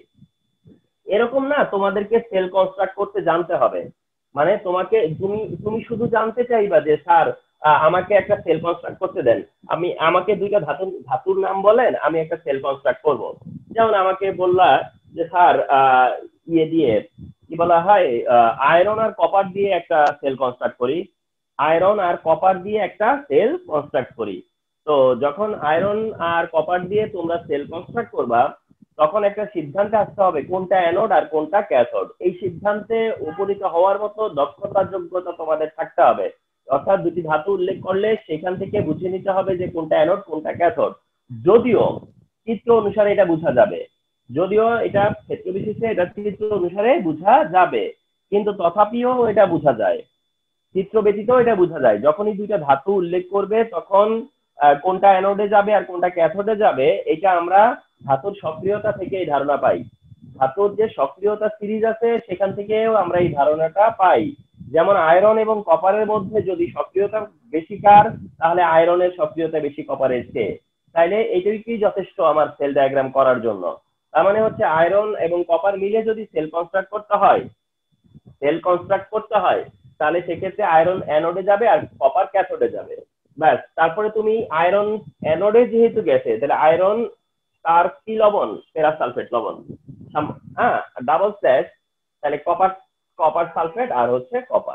এরকম না, তোমাদেরকে সেল কনস্ট্রাক্ট করতে জানতে হবে। মানে তোমাকে তুমি তুমি শুধু জানতে চাইবা যে স্যার আমাকে একটা সেল কনস্ট্রাক্ট করতে দেন, আমি আমাকে দুইটা ধাতু ধাতুর নাম বলেন, আমি একটা সেল কনস্ট্রাক্ট করব। যেমন আমাকে বললা যে স্যার ইয়ে দিয়ে কি বলা হয়, আয়রন আর কপার দিয়ে একটা সেল কনস্ট্রাক্ট করি, আয়রন আর কপার দিয়ে একটা সেল কনস্ট্রাক্ট করি। তো যখন আয়রন আর কপার দিয়ে তোমরা সেল কনস্ট্রাক্ট করবা, তখন একটা সিদ্ধান্তে আসতে হবে কোনটা অ্যানোড আর কোনটা ক্যাথোড। এই সিদ্ধান্তে উপনীত হওয়ার মতো দক্ষতা যোগ্যতা তোমাদের থাকতে হবে। অর্থাৎ দুটি ধাতু উল্লেখ করলে সেখান থেকে বুঝে নিতে হবে যে কোনটা অ্যানোড কোনটা ক্যাথোড। যদিও চিত্র অনুসারে এটা বোঝা যাবে, যদিও এটা ক্ষেত্র বিশেষে এটা চিত্র অনুসারে বোঝা যাবে, কিন্তু তথাপিও এটা বোঝা যায়, চিত্র ব্যতীত এটা বোঝা যায়। যখনই দুইটা ধাতু উল্লেখ করবে তখন কোনটা অ্যানোডে যাবে আর কোনটা ক্যাথোডে যাবে, এটা আমরা ধাতুর সক্রিয়তা থেকে এই ধারণা পাই। ধাতুর যে সক্রিয়তা সিরিজ আছে সেখান থেকেও আমরা এই ধারণাটা পাই। যেমন আয়রন এবং কপারের মধ্যে যদি সক্রিয়তা বেশি কার, তাহলে আয়রনের সক্রিয়তা বেশি কপারের চেয়ে। তাইলে এইটাই যথেষ্ট আমার সেল ডায়াগ্রাম করার জন্য। তার মানে হচ্ছে আয়রন এবং কপার মিলে যদি সেল কনস্ট্রাক্ট করতে হয়, সেল কনস্ট্রাক্ট করতে হয় তাহলে সেক্ষেত্রে আয়রন অ্যানোডে যাবে আর কপার ক্যাথোডে যাবে। ব্যাস, তারপরে তুমি আয়রন অ্যানোডে যেহেতু গেছে, তাহলে আয়রন তার কি লবণ? ফেরাস সালফেট লবণ, হ্যাঁ, ডাবল স্ল্যাশ, তাহলে কপার কপার সালফেট আর হচ্ছে কপার।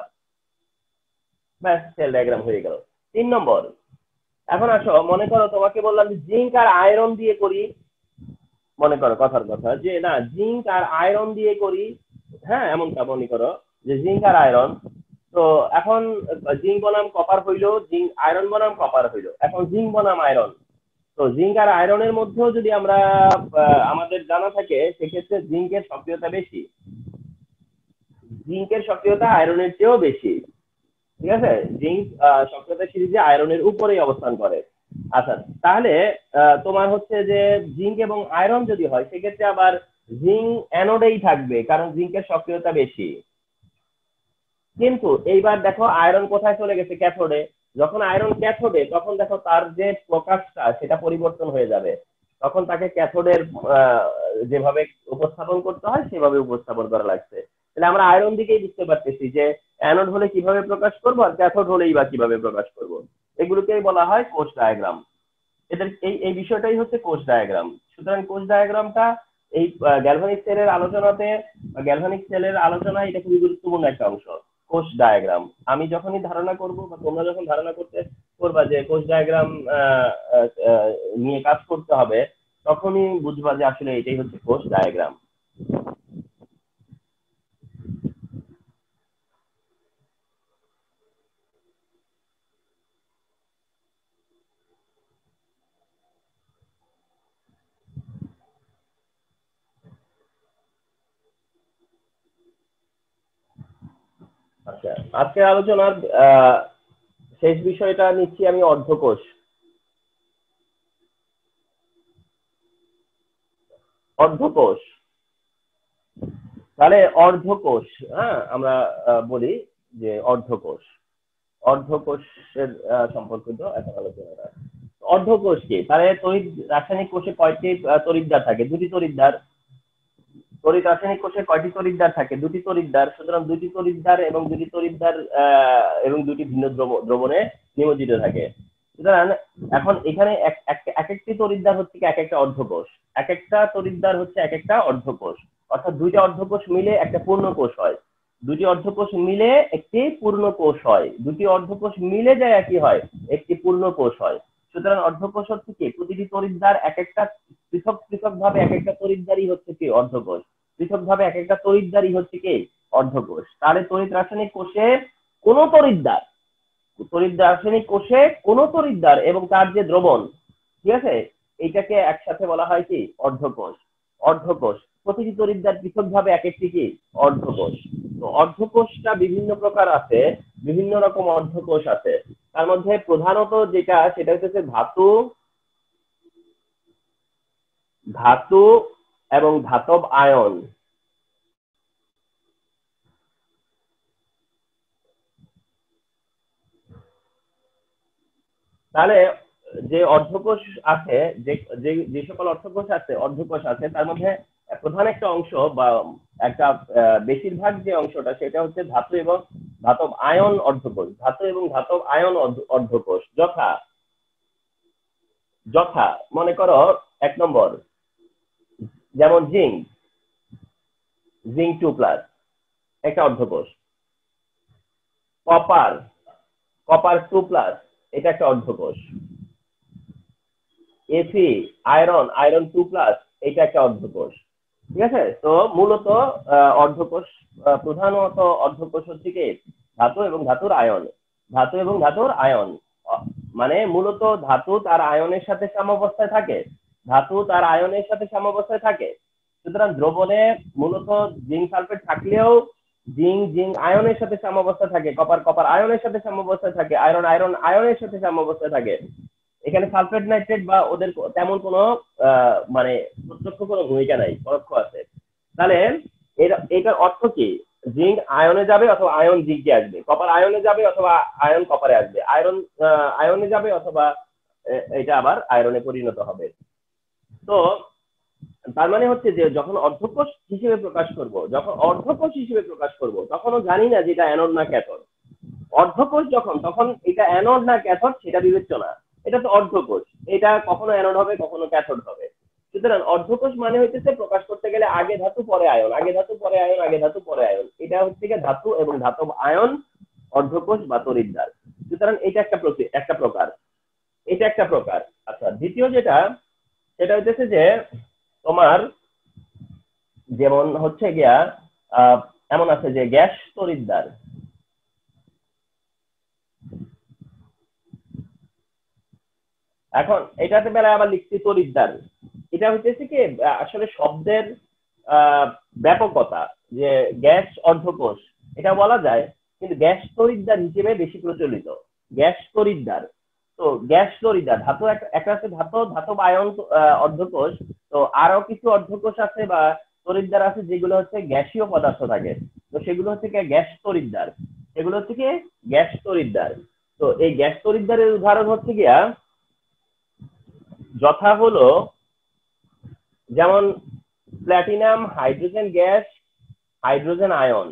ব্যাস, সেল ডায়াগ্রাম হয়ে গেল। তিন নম্বর, এখন আসো, মনে করো তোমাকে বললাম যে জিঙ্ক আর আয়রন দিয়ে করি, মনে করো কথার কথা যে না জিঙ্ক আর আয়রন দিয়ে করি, হ্যাঁ এমনটা মনে করো যে জিঙ্ক আর আয়রন। তো এখন জিঙ্ক বনাম কপার হইলো, জিঙ্ক আয়রন বনাম কপার হইলো, এখন জিঙ্ক বনাম আয়রন। তো জিঙ্ক আর আয়রনের মধ্যেও যদি আমরা আমাদের জানা থাকে, সেক্ষেত্রে জিঙ্কের সক্রিয়তা বেশি, জিঙ্কের সক্রিয়তা আয়রনের চেয়েও বেশি, ঠিক আছে? জিঙ্ক সক্রিয়তা সিরিজে আয়রনের উপরেই অবস্থান করে। আচ্ছা, তাহলে তোমার হচ্ছে যে জিঙ্ক এবং আয়রন যদি হয়, সেক্ষেত্রে আবার জিঙ্ক অ্যানোডেই থাকবে, কারণ জিঙ্কের সক্রিয়তা বেশি। কিন্তু এইবার দেখো আয়রন কোথায় চলে গেছে? ক্যাথোডে। যখন আয়রন ক্যাথোডে, তখন দেখো তার যে প্রকাশটা সেটা পরিবর্তন হয়ে যাবে, তখন তাকে ক্যাথোডের যেভাবে উপস্থাপন করতে হয় সেভাবে উপস্থাপন করা লাগছে। তাহলে আমরা আয়রন দিকেই বুঝতে পারতেছি যে অ্যানোড হলে কিভাবে প্রকাশ করবো আর ক্যাথোড হলেই বা কিভাবে প্রকাশ করব। এগুলোকেই বলা হয় কোষ ডায়াগ্রাম। এদের এই এই বিষয়টাই হচ্ছে কোষ ডায়াগ্রাম। সুতরাং কোষ ডায়াগ্রামটা এই গ্যালভানিক সেলের আলোচনাতে, গ্যালভানিক সেলের আলোচনায় এটা খুবই গুরুত্বপূর্ণ একটা অংশ, কোষ ডায়াগ্রাম। আমি যখনই ধারণা করব বা তোমরা যখন ধারণা করতে করবা যে কোষ ডায়াগ্রাম নিয়ে কাজ করতে হবে, তখনই বুঝবা যে আসলে এটাই হচ্ছে কোষ ডায়াগ্রাম। আচ্ছা, আজকের আলোচনার শেষ বিষয়টা নিচ্ছি আমি, অর্ধকোষ। অর্ধকোষ, তাহলে অর্ধকোষ, হ্যাঁ আমরা বলি যে অর্ধকোষ, অর্ধকোষের সম্পর্কিত এখন আলোচনা। অর্ধকোষ কি? তাহলে তড়িৎ রাসায়নিক কোষে কয়টি তড়িৎদ্বার থাকে? দুটি তড়িৎদ্বার। তড়িৎ রাসায়নিক কোষে কয়টি তড়িৎদ্বার থাকে? দুটি তড়িৎদ্বার। সুতরাং দুটি তড়িৎদ্বার এবং দুটি তড়িৎদ্বার এবং দুটি ভিন্ন দ্রবণে নিমজ্জিত থাকে। সুতরাং এখন এখানে এক একটি তড়িৎদ্বার হচ্ছে এক একটা অর্ধকোষ, এক একটা তড়িৎদ্বার হচ্ছে এক একটা অর্ধকোষ, অর্থাৎ দুইটা অর্ধকোষ মিলে একটা পূর্ণ কোষ হয়। দুটি অর্ধকোষ মিলে একটি পূর্ণ কোষ হয়। দুটি অর্ধকোষ মিলে যায় কি হয়? একটি পূর্ণ কোষ হয়। সুতরাং অর্ধকোষ হচ্ছে কি? প্রতিটি তড়িৎদ্বার এক একটা পৃথক পৃথক ভাবে এক একটা তড়িৎদ্বারই হচ্ছে কি? অর্ধকোষ। পৃথক ভাবে এক একটা তড়িৎদ্বারই হচ্ছে কি? অর্ধকোষ। তাহলে তড়িৎ রাসায়নিক কোষে কোন তড়িৎদ্বার তড়িৎ রাসায়নিক কোষে কোন তড়িৎদ্বার এবং তার যে দ্রবণ, ঠিক আছে, এইটাকে একসাথে বলা হয় কি? অর্ধকোষ। অর্ধকোষ প্রতিটি তড়িৎদ্বার পৃথক ভাবে এক একটি কি? অর্ধকোষ। তো অর্ধকোষটা বিভিন্ন প্রকার আছে, বিভিন্ন রকম অর্ধকোষ আছে। তার মধ্যে প্রধানত যেটা সেটা হচ্ছে ধাতু ধাতু এবং ধাতব আয়ন। তাহলে যে অর্ধকোষ আছে, যে যে সকল অর্ধকোষ আছে অর্ধকোষ আছে তার মধ্যে প্রধান একটা অংশ বা একটা বেশিরভাগ যে অংশটা সেটা হচ্ছে ধাতু এবং ধাতব আয়ন অর্ধকোষ। ধাতু এবং ধাতব আয়ন অর্ধকোষ যথা যথা মনে করো এক নম্বর যেমন জিঙ্ক, জিঙ্ক টু প্লাস একটা অর্ধকোষ। কপার, কপার টু প্লাস এটা একটা অর্ধকোষ। এফি, আয়রন, আয়রন টু প্লাস এটা একটা অর্ধকোষ। ঠিক আছে, তো মূলত অর্ধকোষ প্রধানত অর্ধকোষ হচ্ছে কি? ধাতু এবং ধাতুর আয়ন। ধাতু এবং ধাতুর আয়ন মানে মূলত ধাতু তার আয়নের সাথে সাম্যাবস্থায় থাকে, ধাতু তার আয়নের সাথে সাম্যাবস্থায় থাকে। সুতরাং দ্রবণে মূলত জিঙ্ক সালফেট থাকলেও জিঙ্ক জিঙ্ক আয়নের সাথে সাম্যাবস্থায় থাকে, কপার কপার আয়নের সাথে সাম্যাবস্থায় থাকে, আয়রন আয়রন আয়নের সাথে সাম্যাবস্থায় থাকে। এখানে সালফেট নাইট্রেট বা ওদের তেমন কোনো মানে প্রত্যক্ষ কোনো ভূমিকা নাই, পরোক্ষ আছে। তাহলে এটার অর্থ কি? জিঙ্ক আয়নে যাবে অথবা আয়ন জিঙ্কে আসবে, কপার আয়নে যাবে অথবা আয়ন কপারে আসবে, আয়রন আয়নে যাবে অথবা এটা আবার আয়রনে পরিণত হবে। তো তার মানে হচ্ছে যে যখন অর্ধকোষ হিসেবে প্রকাশ করব, যখন অর্ধকোষ হিসেবে প্রকাশ করব তখনও জানি না যে এটা অ্যানোড না ক্যাথোড। অর্ধকোষ যখন, তখন এটা অ্যানোড না ক্যাথোড সেটা বিবেচ্য না, এটা তো অর্ধকোষ, এটা কখনো অ্যানোড হবে কখনো ক্যাথোড হবে। সুতরাং অর্ধকোষ মানে হইতেছে প্রকাশ করতে গেলে আগে ধাতু পরে আয়ন, আগে ধাতু পরে আয়ন, আগে ধাতু পরে আয়ন। এটা হচ্ছে কি ধাতু এবং ধাতব আয়ন অর্ধকোষ বা তড়িৎদ্বার। সুতরাং এটা একটা একটা প্রকার, এটা একটা প্রকার। আচ্ছা, দ্বিতীয় যেটা সেটা হইতেছে যে তোমার যেমন হচ্ছে গিয়া আহ এমন আছে যে গ্যাস তড়িৎদ্বার। এখন এটাতে বেলায় আবার লিখছি তড়িৎদ্বার। এটা হইতেছে কি আসলে শব্দের আহ ব্যাপকতা, যে গ্যাস অর্ধকোষ এটা বলা যায়, কিন্তু গ্যাস তড়িৎদ্বার হিসেবে বেশি প্রচলিত গ্যাস তড়িৎদ্বার। তো গ্যাস তড়িৎদ্বার ধাতু একটা আছে ধাতু ধাতব আয়ন অর্ধকোষ। তো আরো কিছু অর্ধকোষ আছে বা তড়িৎদ্বার আছে যেগুলো হচ্ছে গ্যাসীয় পদার্থ থাকে, তো সেগুলো হচ্ছে কি গ্যাস তড়িৎদ্বার, সেগুলো হচ্ছে কি গ্যাস তড়িৎদ্বার। তো এই গ্যাস তড়িৎদ্বারের উদাহরণ হচ্ছে গিয়া যথা হলো যেমন প্লাটিনাম, হাইড্রোজেন গ্যাস, হাইড্রোজেন আয়ন।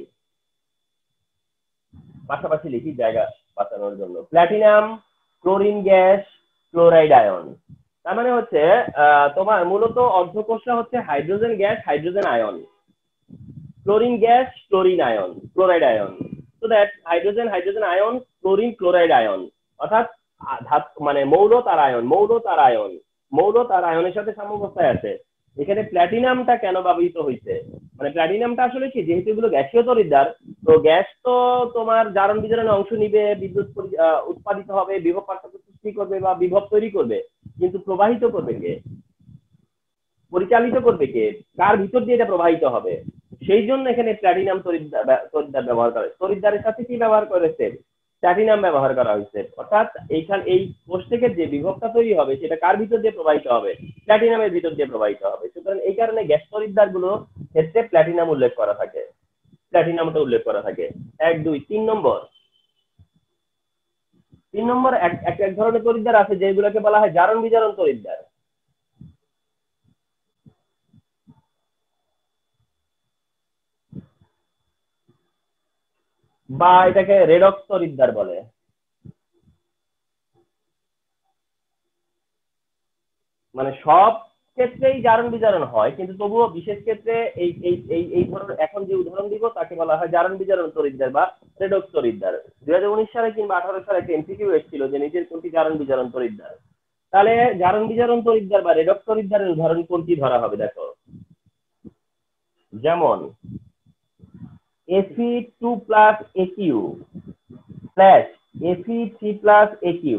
পাশাপাশি লিখি জায়গা বাঁচানোর জন্য। প্লাটিনাম, ক্লোরিন গ্যাস, ক্লোরাইড আয়ন। তার মানে হচ্ছে তোমার মূলত অর্ধকোষটা হচ্ছে হাইড্রোজেন গ্যাস, হাইড্রোজেন আয়ন, ক্লোরিন গ্যাস, ক্লোরিন আয়ন, ক্লোরাইড আয়ন। তো দ্যাট হাইড্রোজেন হাইড্রোজেন আয়ন, ক্লোরিন ক্লোরাইড আয়ন, অর্থাৎ মানে মৌল তার আয়ন, মৌল তার আয়ন, মৌল তার আয়নের সাথে সাম্যাবস্থায় আছে। এখানে প্ল্যাটিনামটা কেন ব্যবহৃত হয়েছে? মানে প্ল্যাটিনামটা আসলে কি, যেহেতু এগুলো গ্যাসীয় তড়িৎদ্বার, তো গ্যাস তো তোমার জারণ বিজারণে অংশ নিবে, বিদ্যুৎ উৎপাদিত হবে, বিভব পার্থক্য সৃষ্টি করবে বা বিভব তৈরি করবে, কিন্তু প্রবাহিত করবে কে? পরিচালিত করবে কে? কার ভিতর দিয়ে এটা প্রবাহিত হবে? সেই জন্য এখানে প্ল্যাটিনাম তড়িৎদ্বার তড়িৎদ্বার ব্যবহার করে। তড়িৎদ্বারের সাথে কি ব্যবহার করেছে? প্ল্যাটিনাম ব্যবহার করা হয়েছে। অর্থাৎ এইখান এই কোষ থেকে যে বিভবটা তৈরি হবে সেটা কার ভিতর দিয়ে প্রবাহিত হবে? প্ল্যাটিনামের ভিতর দিয়ে প্রবাহিত হবে। সুতরাং এই কারণে গ্যাস তড়িৎদ্বার গুলো ক্ষেত্রে প্ল্যাটিনাম উল্লেখ করা থাকে, প্ল্যাটিনামটা উল্লেখ করা থাকে। এক দুই তিন নম্বর তিন নম্বর এক এক ধরনের তড়িৎদ্বার আছে যেগুলোকে বলা হয় জারণ বিজারণ তড়িৎদ্বার। বা এটাকে রেডক্স তড়িৎদ্বার বলে। মানে সব ক্ষেত্রেই জারণ বিজারণ হয়, কিন্তু তবুও বিশেষ ক্ষেত্রে এই এই এই এই ধরনের এখন যে উদাহরণ দিব তাকে বলা হয় জারণ বিজারণ তড়িৎদ্বার বা রেডক্স তড়িৎদ্বার। দুই হাজার উনিশ সালে কিংবা আঠারো সালে একটা এমসিকিউ এসেছিল যে নিচের কোনটি জারণ বিজারণ তড়িৎদ্বার। তাহলে জারণ বিজারণ তড়িৎদ্বার বা রেডক্স তড়িৎদ্বারের উদাহরণ কোনটি ধরা হবে দেখো, যেমন এফি টু প্লাস একিউ স্ল্যাশ এফি থ্রি প্লাস একিউ,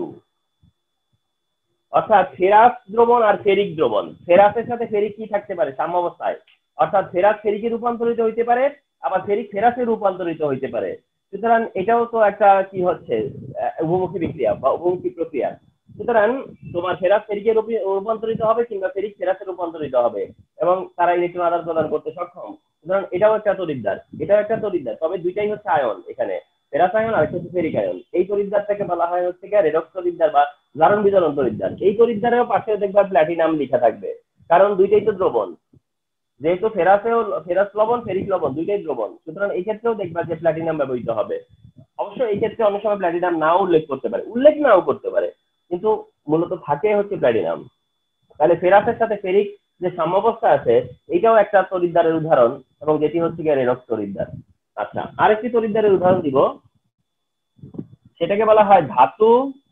অর্থাৎ ফেরাস দ্রবণ আর ফেরিক দ্রবণ। ফেরাসের সাথে ফেরিক কি থাকতে পারে সাম্যাবস্থায়, অর্থাৎ ফেরাস ফেরিকে রূপান্তরিত হইতে পারে, আবার ফেরিক ফেরাসে রূপান্তরিত হইতে পারে। সুতরাং এটাও তো একটা কি হচ্ছে উভমুখী বিক্রিয়া বা উভমুখী প্রক্রিয়া। সুতরাং তোমার ফেরাস ফেরিকে রূপান্তরিত হবে কিংবা ফেরিক ফেরাসে রূপান্তরিত হবে এবং তারা ইলেকট্রন আদান প্রদান করতে সক্ষম। সুতরাং এটাও একটা তড়িৎদ্বার, এটাও একটা তড়িৎদ্বার, তবে দুইটাই হচ্ছে আয়ন, এখানে ফেরাস আয়ন আর একটা ফেরিক আয়ন। এই তড়িৎদ্বারটাকে বলা হয় হচ্ছে গিয়ে রেডক্স তড়িৎদ্বার বা জারণ বিজারণ তড়িৎদ্বার। এই তড়িৎদ্বারেও পাশে দেখবা প্ল্যাটিনাম লেখা থাকবে, কারণ দুইটাই তো দ্রবণ, যেহেতু ফেরাসেও ফেরাস লবণ ফেরিক লবণ দুইটাই দ্রবণ। সুতরাং এই ক্ষেত্রেও দেখবা যে প্ল্যাটিনাম ব্যবহৃত হবে। অবশ্য এই ক্ষেত্রে অনেক সময় প্ল্যাটিনাম নাও উল্লেখ করতে পারে, উল্লেখ নাও করতে পারে, কিন্তু মূলত থাকে হচ্ছে প্ল্যাটিনাম। তাহলে ফেরাসের সাথে ফেরিক যে সাম্যাবস্থা আছে এটাও একটা তড়িৎদ্বারের উদাহরণ, এবং যেটি হচ্ছে গিয়ে রেডক্স তড়িৎদ্বার। আচ্ছা, আরেকটি তড়িৎদ্বারের উদাহরণ দিব, সেটাকে বলা হয় ধাতু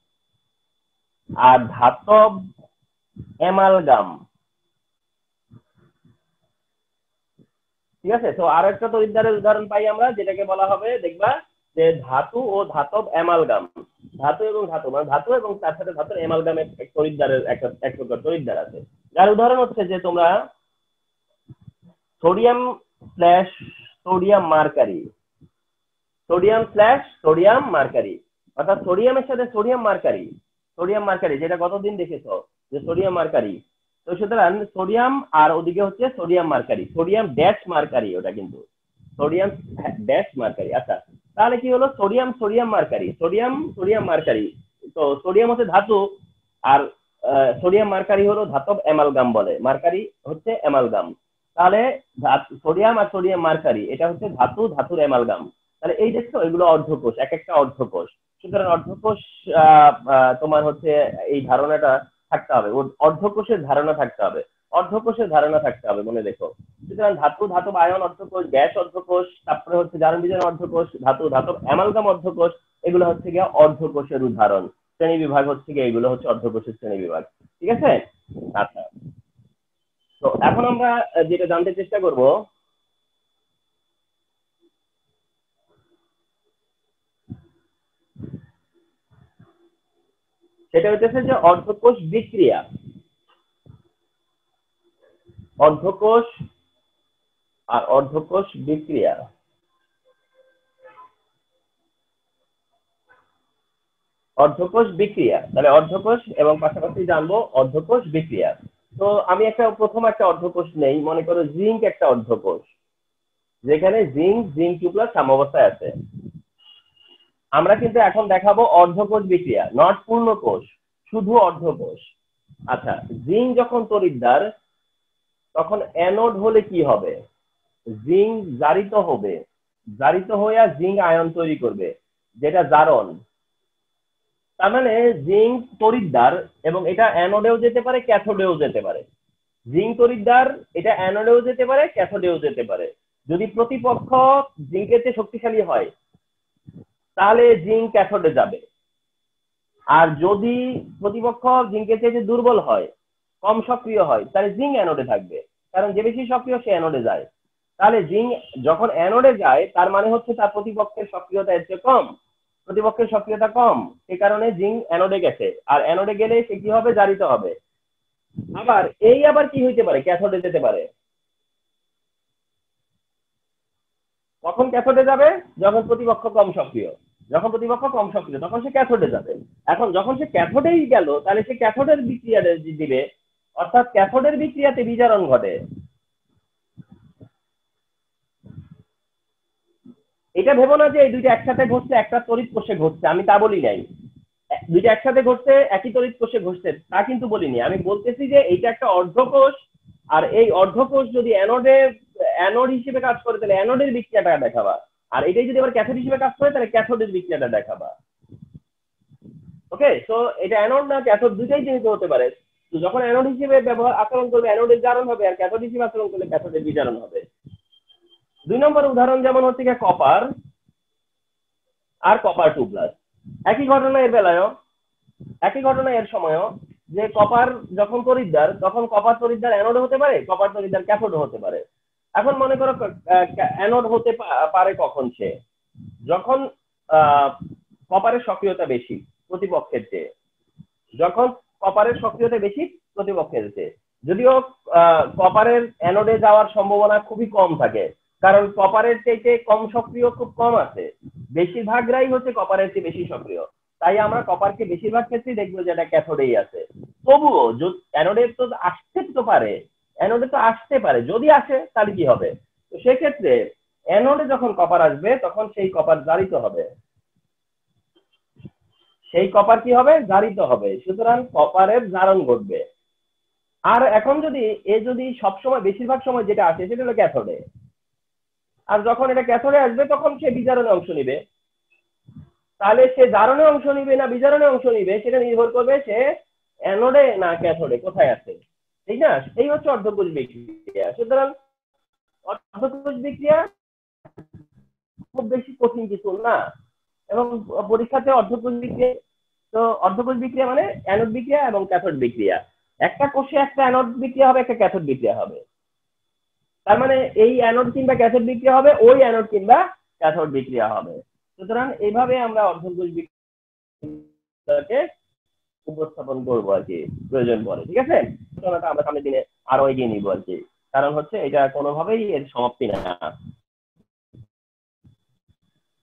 আর ধাতব অ্যামালগাম। ঠিক আছে, তো আর একটা তড়িৎদ্বারের উদাহরণ পাই আমরা, যেটাকে বলা হবে দেখবা যে ধাতু ও ধাতব অ্যামালগাম। ধাতু এবং ধাতু মানে ধাতু এবং তার সাথে ধাতুর অ্যামালগামের তড়িৎদ্বারের একটা এক প্রকার তড়িৎদ্বার আছে, যার উদাহরণ হচ্ছে যে তোমরা sodium slash sodium mercury, sodium slash sodium mercury, অর্থাৎ সোডিয়ামের সাথে সোডিয়াম মার্কারি, সোডিয়াম মার্কারি যেটা গতদিন দেখেছো যে সোডিয়াম মার্কারি। তো সুতরাং সোডিয়াম আর ওদিকে হচ্ছে sodium mercury, sodium dash mercury, ওটা কিন্তু সোডিয়াম ড্যাশ মার্কারি। আচ্ছা, তাহলে কি হলো sodium sodium mercury, sodium sodium mercury. তো সোডিয়াম হচ্ছে ধাতু আর সোডিয়াম মার্কারি হলো ধাতব অ্যামালগাম বলে, মার্কারি হচ্ছে অ্যামালগাম। তাহলে সোডিয়াম আর সোডিয়াম মার্কারি এটা হচ্ছে ধাতু ধাতুর অ্যামালগাম। তাহলে এই দেখছো এগুলো অর্ধকোষ, এক একটা অর্ধকোষ। সুতরাং অর্ধকোষ তোমার হচ্ছে এই ধারণাটা থাকতে হবে, অর্ধকোষের ধারণা থাকতে হবে, অর্ধকোষের ধারণা থাকতে হবে মনে রেখো। সুতরাং ধাতু ধাতব আয়ন অর্ধকোষ, গ্যাস অর্ধকোষ, তারপরে হচ্ছে জারণ বিজারণ অর্ধকোষ, ধাতু ধাতব অ্যামালগাম অর্ধকোষ, এগুলো হচ্ছে গিয়ে অর্ধকোষের উদাহরণ। শ্রেণী বিভাগ হচ্ছে গিয়ে এগুলো হচ্ছে অর্ধকোষের শ্রেণী বিভাগ। ঠিক আছে, আচ্ছা, তো এখন আমরা যেটা জানতে চেষ্টা করব সেটা হচ্ছে যে অর্ধকোষ বিক্রিয়া। অর্ধকোষ আর অর্ধকোষ বিক্রিয়া। অর্ধকোষ বিক্রিয়া, তাহলে অর্ধকোষ এবং পাশাপাশি জানবো অর্ধকোষ বিক্রিয়া। তো আমি একটা প্রথম একটা অর্ধকোষ নেই, মনে করো জিঙ্ক একটা অর্ধকোষ, যেখানে জিঙ্ক জিঙ্ক টু প্লাস সাম্যাবস্থায় আছে। আমরা কিন্তু এখন দেখাবো অর্ধকোষ বিক্রিয়া, নট পূর্ণ কোষ, শুধু অর্ধকোষ। আচ্ছা, জিঙ্ক যখন তড়িৎদ্বার তখন অ্যানোড হলে কি হবে, জিঙ্ক জারিত হবে, জারিত হয়ে জিঙ্ক আয়ন তৈরি করবে যেটা জারণ। তার মানে জিঙ্ক তড়িৎদ্বার এবং এটা অ্যানোডেও যেতে পারে ক্যাথোডেও যেতে পারে। জিঙ্ক তড়িৎদ্বার এটা অ্যানোডেও যেতে পারে ক্যাথোডেও যেতে পারে। যদি প্রতিপক্ষ জিঙ্কের চেয়ে শক্তিশালী হয় তাহলে জিঙ্ক ক্যাথোডে যাবে, আর যদি প্রতিপক্ষ জিঙ্কের চেয়ে দুর্বল হয়, কম সক্রিয় হয়, তাহলে জিঙ্ক অ্যানোডে থাকবে, কারণ যে বেশি সক্রিয় সে অ্যানোডে যায়। তাহলে জিঙ্ক যখন অ্যানোডে যায় তার মানে হচ্ছে তার প্রতিপক্ষের সক্রিয়তা এর চেয়ে কম, প্রতিপক্ষের সক্রিয়তা কম, সে কারণে জিঙ্ক অ্যানোডে গেছে, আর অ্যানোডে গেলে সে কি হবে, জারিত হবে। আবার এই আবার কি হইতে পারে, ক্যাথোডে যেতে পারে। কখন ক্যাথোডে যাবে, যখন প্রতিপক্ষ কম সক্রিয়, যখন প্রতিপক্ষ কম সক্রিয় তখন সে ক্যাথোডে যাবে। এখন যখন সে ক্যাথোডেই গেল তাহলে সে ক্যাথোডের বিক্রিয়া দিবে, অর্থাৎ ক্যাথোডের বিক্রিয়াতে বিজারণ ঘটে। এটা ভেবো না যে এই দুইটা একসাথে ঘটছে, একটা তড়িৎ কোষে ঘটছে, আমি তা বলি নাই। দুইটা একসাথে ঘটছে, একই তড়িৎ কোষে ঘটছে তা কিন্তু বলিনি। আমি বলতেছি যে এইটা একটা অর্ধকোষ, আর এই অর্ধকোষ যদি অ্যানোডে অ্যানোড হিসেবে কাজ করে তাহলে অ্যানোডের বিক্রিয়াটা দেখাবা। আর এটাই যদি আবার ক্যাথোড হিসেবে কাজ করে তাহলে ক্যাথোডের বিক্রিয়াটা দেখাবা। ওকে, সো এটা অ্যানোড না ক্যাথোড দুইটাই যেহেতু হতে পারে, তো যখন অ্যানোড হিসেবে ব্যবহার আচরণ করবে অ্যানোডের জারণ হবে, আর ক্যাথোড হিসেবে আচরণ করলে ক্যাথোডের বিজারণ হবে। দুই নম্বর উদাহরণ যেমন হচ্ছে গিয়ে কপার আর কপার টু প্লাস। একই ঘটনা এর বেলায়ও, একই ঘটনা এর সময়ও, যে কপার যখন তড়িৎদ্বার তখন কপার তড়িৎদ্বার অ্যানোড হতে পারে, কপার তড়িৎদ্বার ক্যাথোড হতে পারে। এখন মনে করো অ্যানোড হতে পারে কখন সে, যখন কপারের সক্রিয়তা বেশি প্রতিপক্ষের চেয়ে, যখন কপারের সক্রিয়তা বেশি প্রতিপক্ষের চেয়ে। যদিও কপারের অ্যানোডে যাওয়ার সম্ভাবনা খুবই কম থাকে, কারণ কপারের চাইতে কম সক্রিয় খুব কম আছে, বেশিরভাগরাই হচ্ছে কপারের চেয়ে বেশি সক্রিয়। তাই আমরা কপারকে বেশিরভাগ ক্ষেত্রেই দেখবো যে এটা ক্যাথোডেই আছে। তবুও অ্যানোডে তো আসতে তো পারে, অ্যানোডে তো আসতে পারে, যদি আসে তাহলে কি হবে? তো সেক্ষেত্রে অ্যানোডে যখন কপার আসবে তখন সেই কপার জারিত হবে, সেই কপার কি হবে? জারিত হবে। সুতরাং কপারের জারণ ঘটবে। আর এখন যদি এ যদি সবসময় বেশিরভাগ সময় যেটা আসে সেটা হলো ক্যাথোডে, আর যখন এটা ক্যাথোডে আসবে তখন সে বিজারণে অংশ নিবে। তাহলে সে জারণে অংশ নিবে না বিজারণে অংশ নিবে সেটা নির্ভর করবে সে অ্যানোডে না ক্যাথোডে কোথায় আছে, ঠিক না? এই হচ্ছে অর্ধকোষ বিক্রিয়া। সুতরাং অর্ধকোষ বিক্রিয়া খুব বেশি কঠিন কিছু না, এবং পরীক্ষাতে অর্ধকোষ বিক্রিয়া, তো অর্ধকোষ বিক্রিয়া মানে অ্যানোড বিক্রিয়া এবং ক্যাথোড বিক্রিয়া। একটা কোষে একটা অ্যানোড বিক্রিয়া হবে, একটা ক্যাথোড বিক্রিয়া হবে। তার মানে এই অ্যানোড কিংবা ক্যাথোড বিক্রিয়া হবে, ওই অ্যানোড কিংবা ক্যাথোড বিক্রিয়া হবে। সুতরাং এইভাবে আমরা অর্ধকোষ বিক্রিয়াকে উপস্থাপন করবো আর কি প্রয়োজন পড়ে, ঠিক আছে? আমরা সামনের দিনে আরো এগিয়ে নিবো আর কি, কারণ হচ্ছে এটা কোনোভাবেই এর সমাপ্তি না।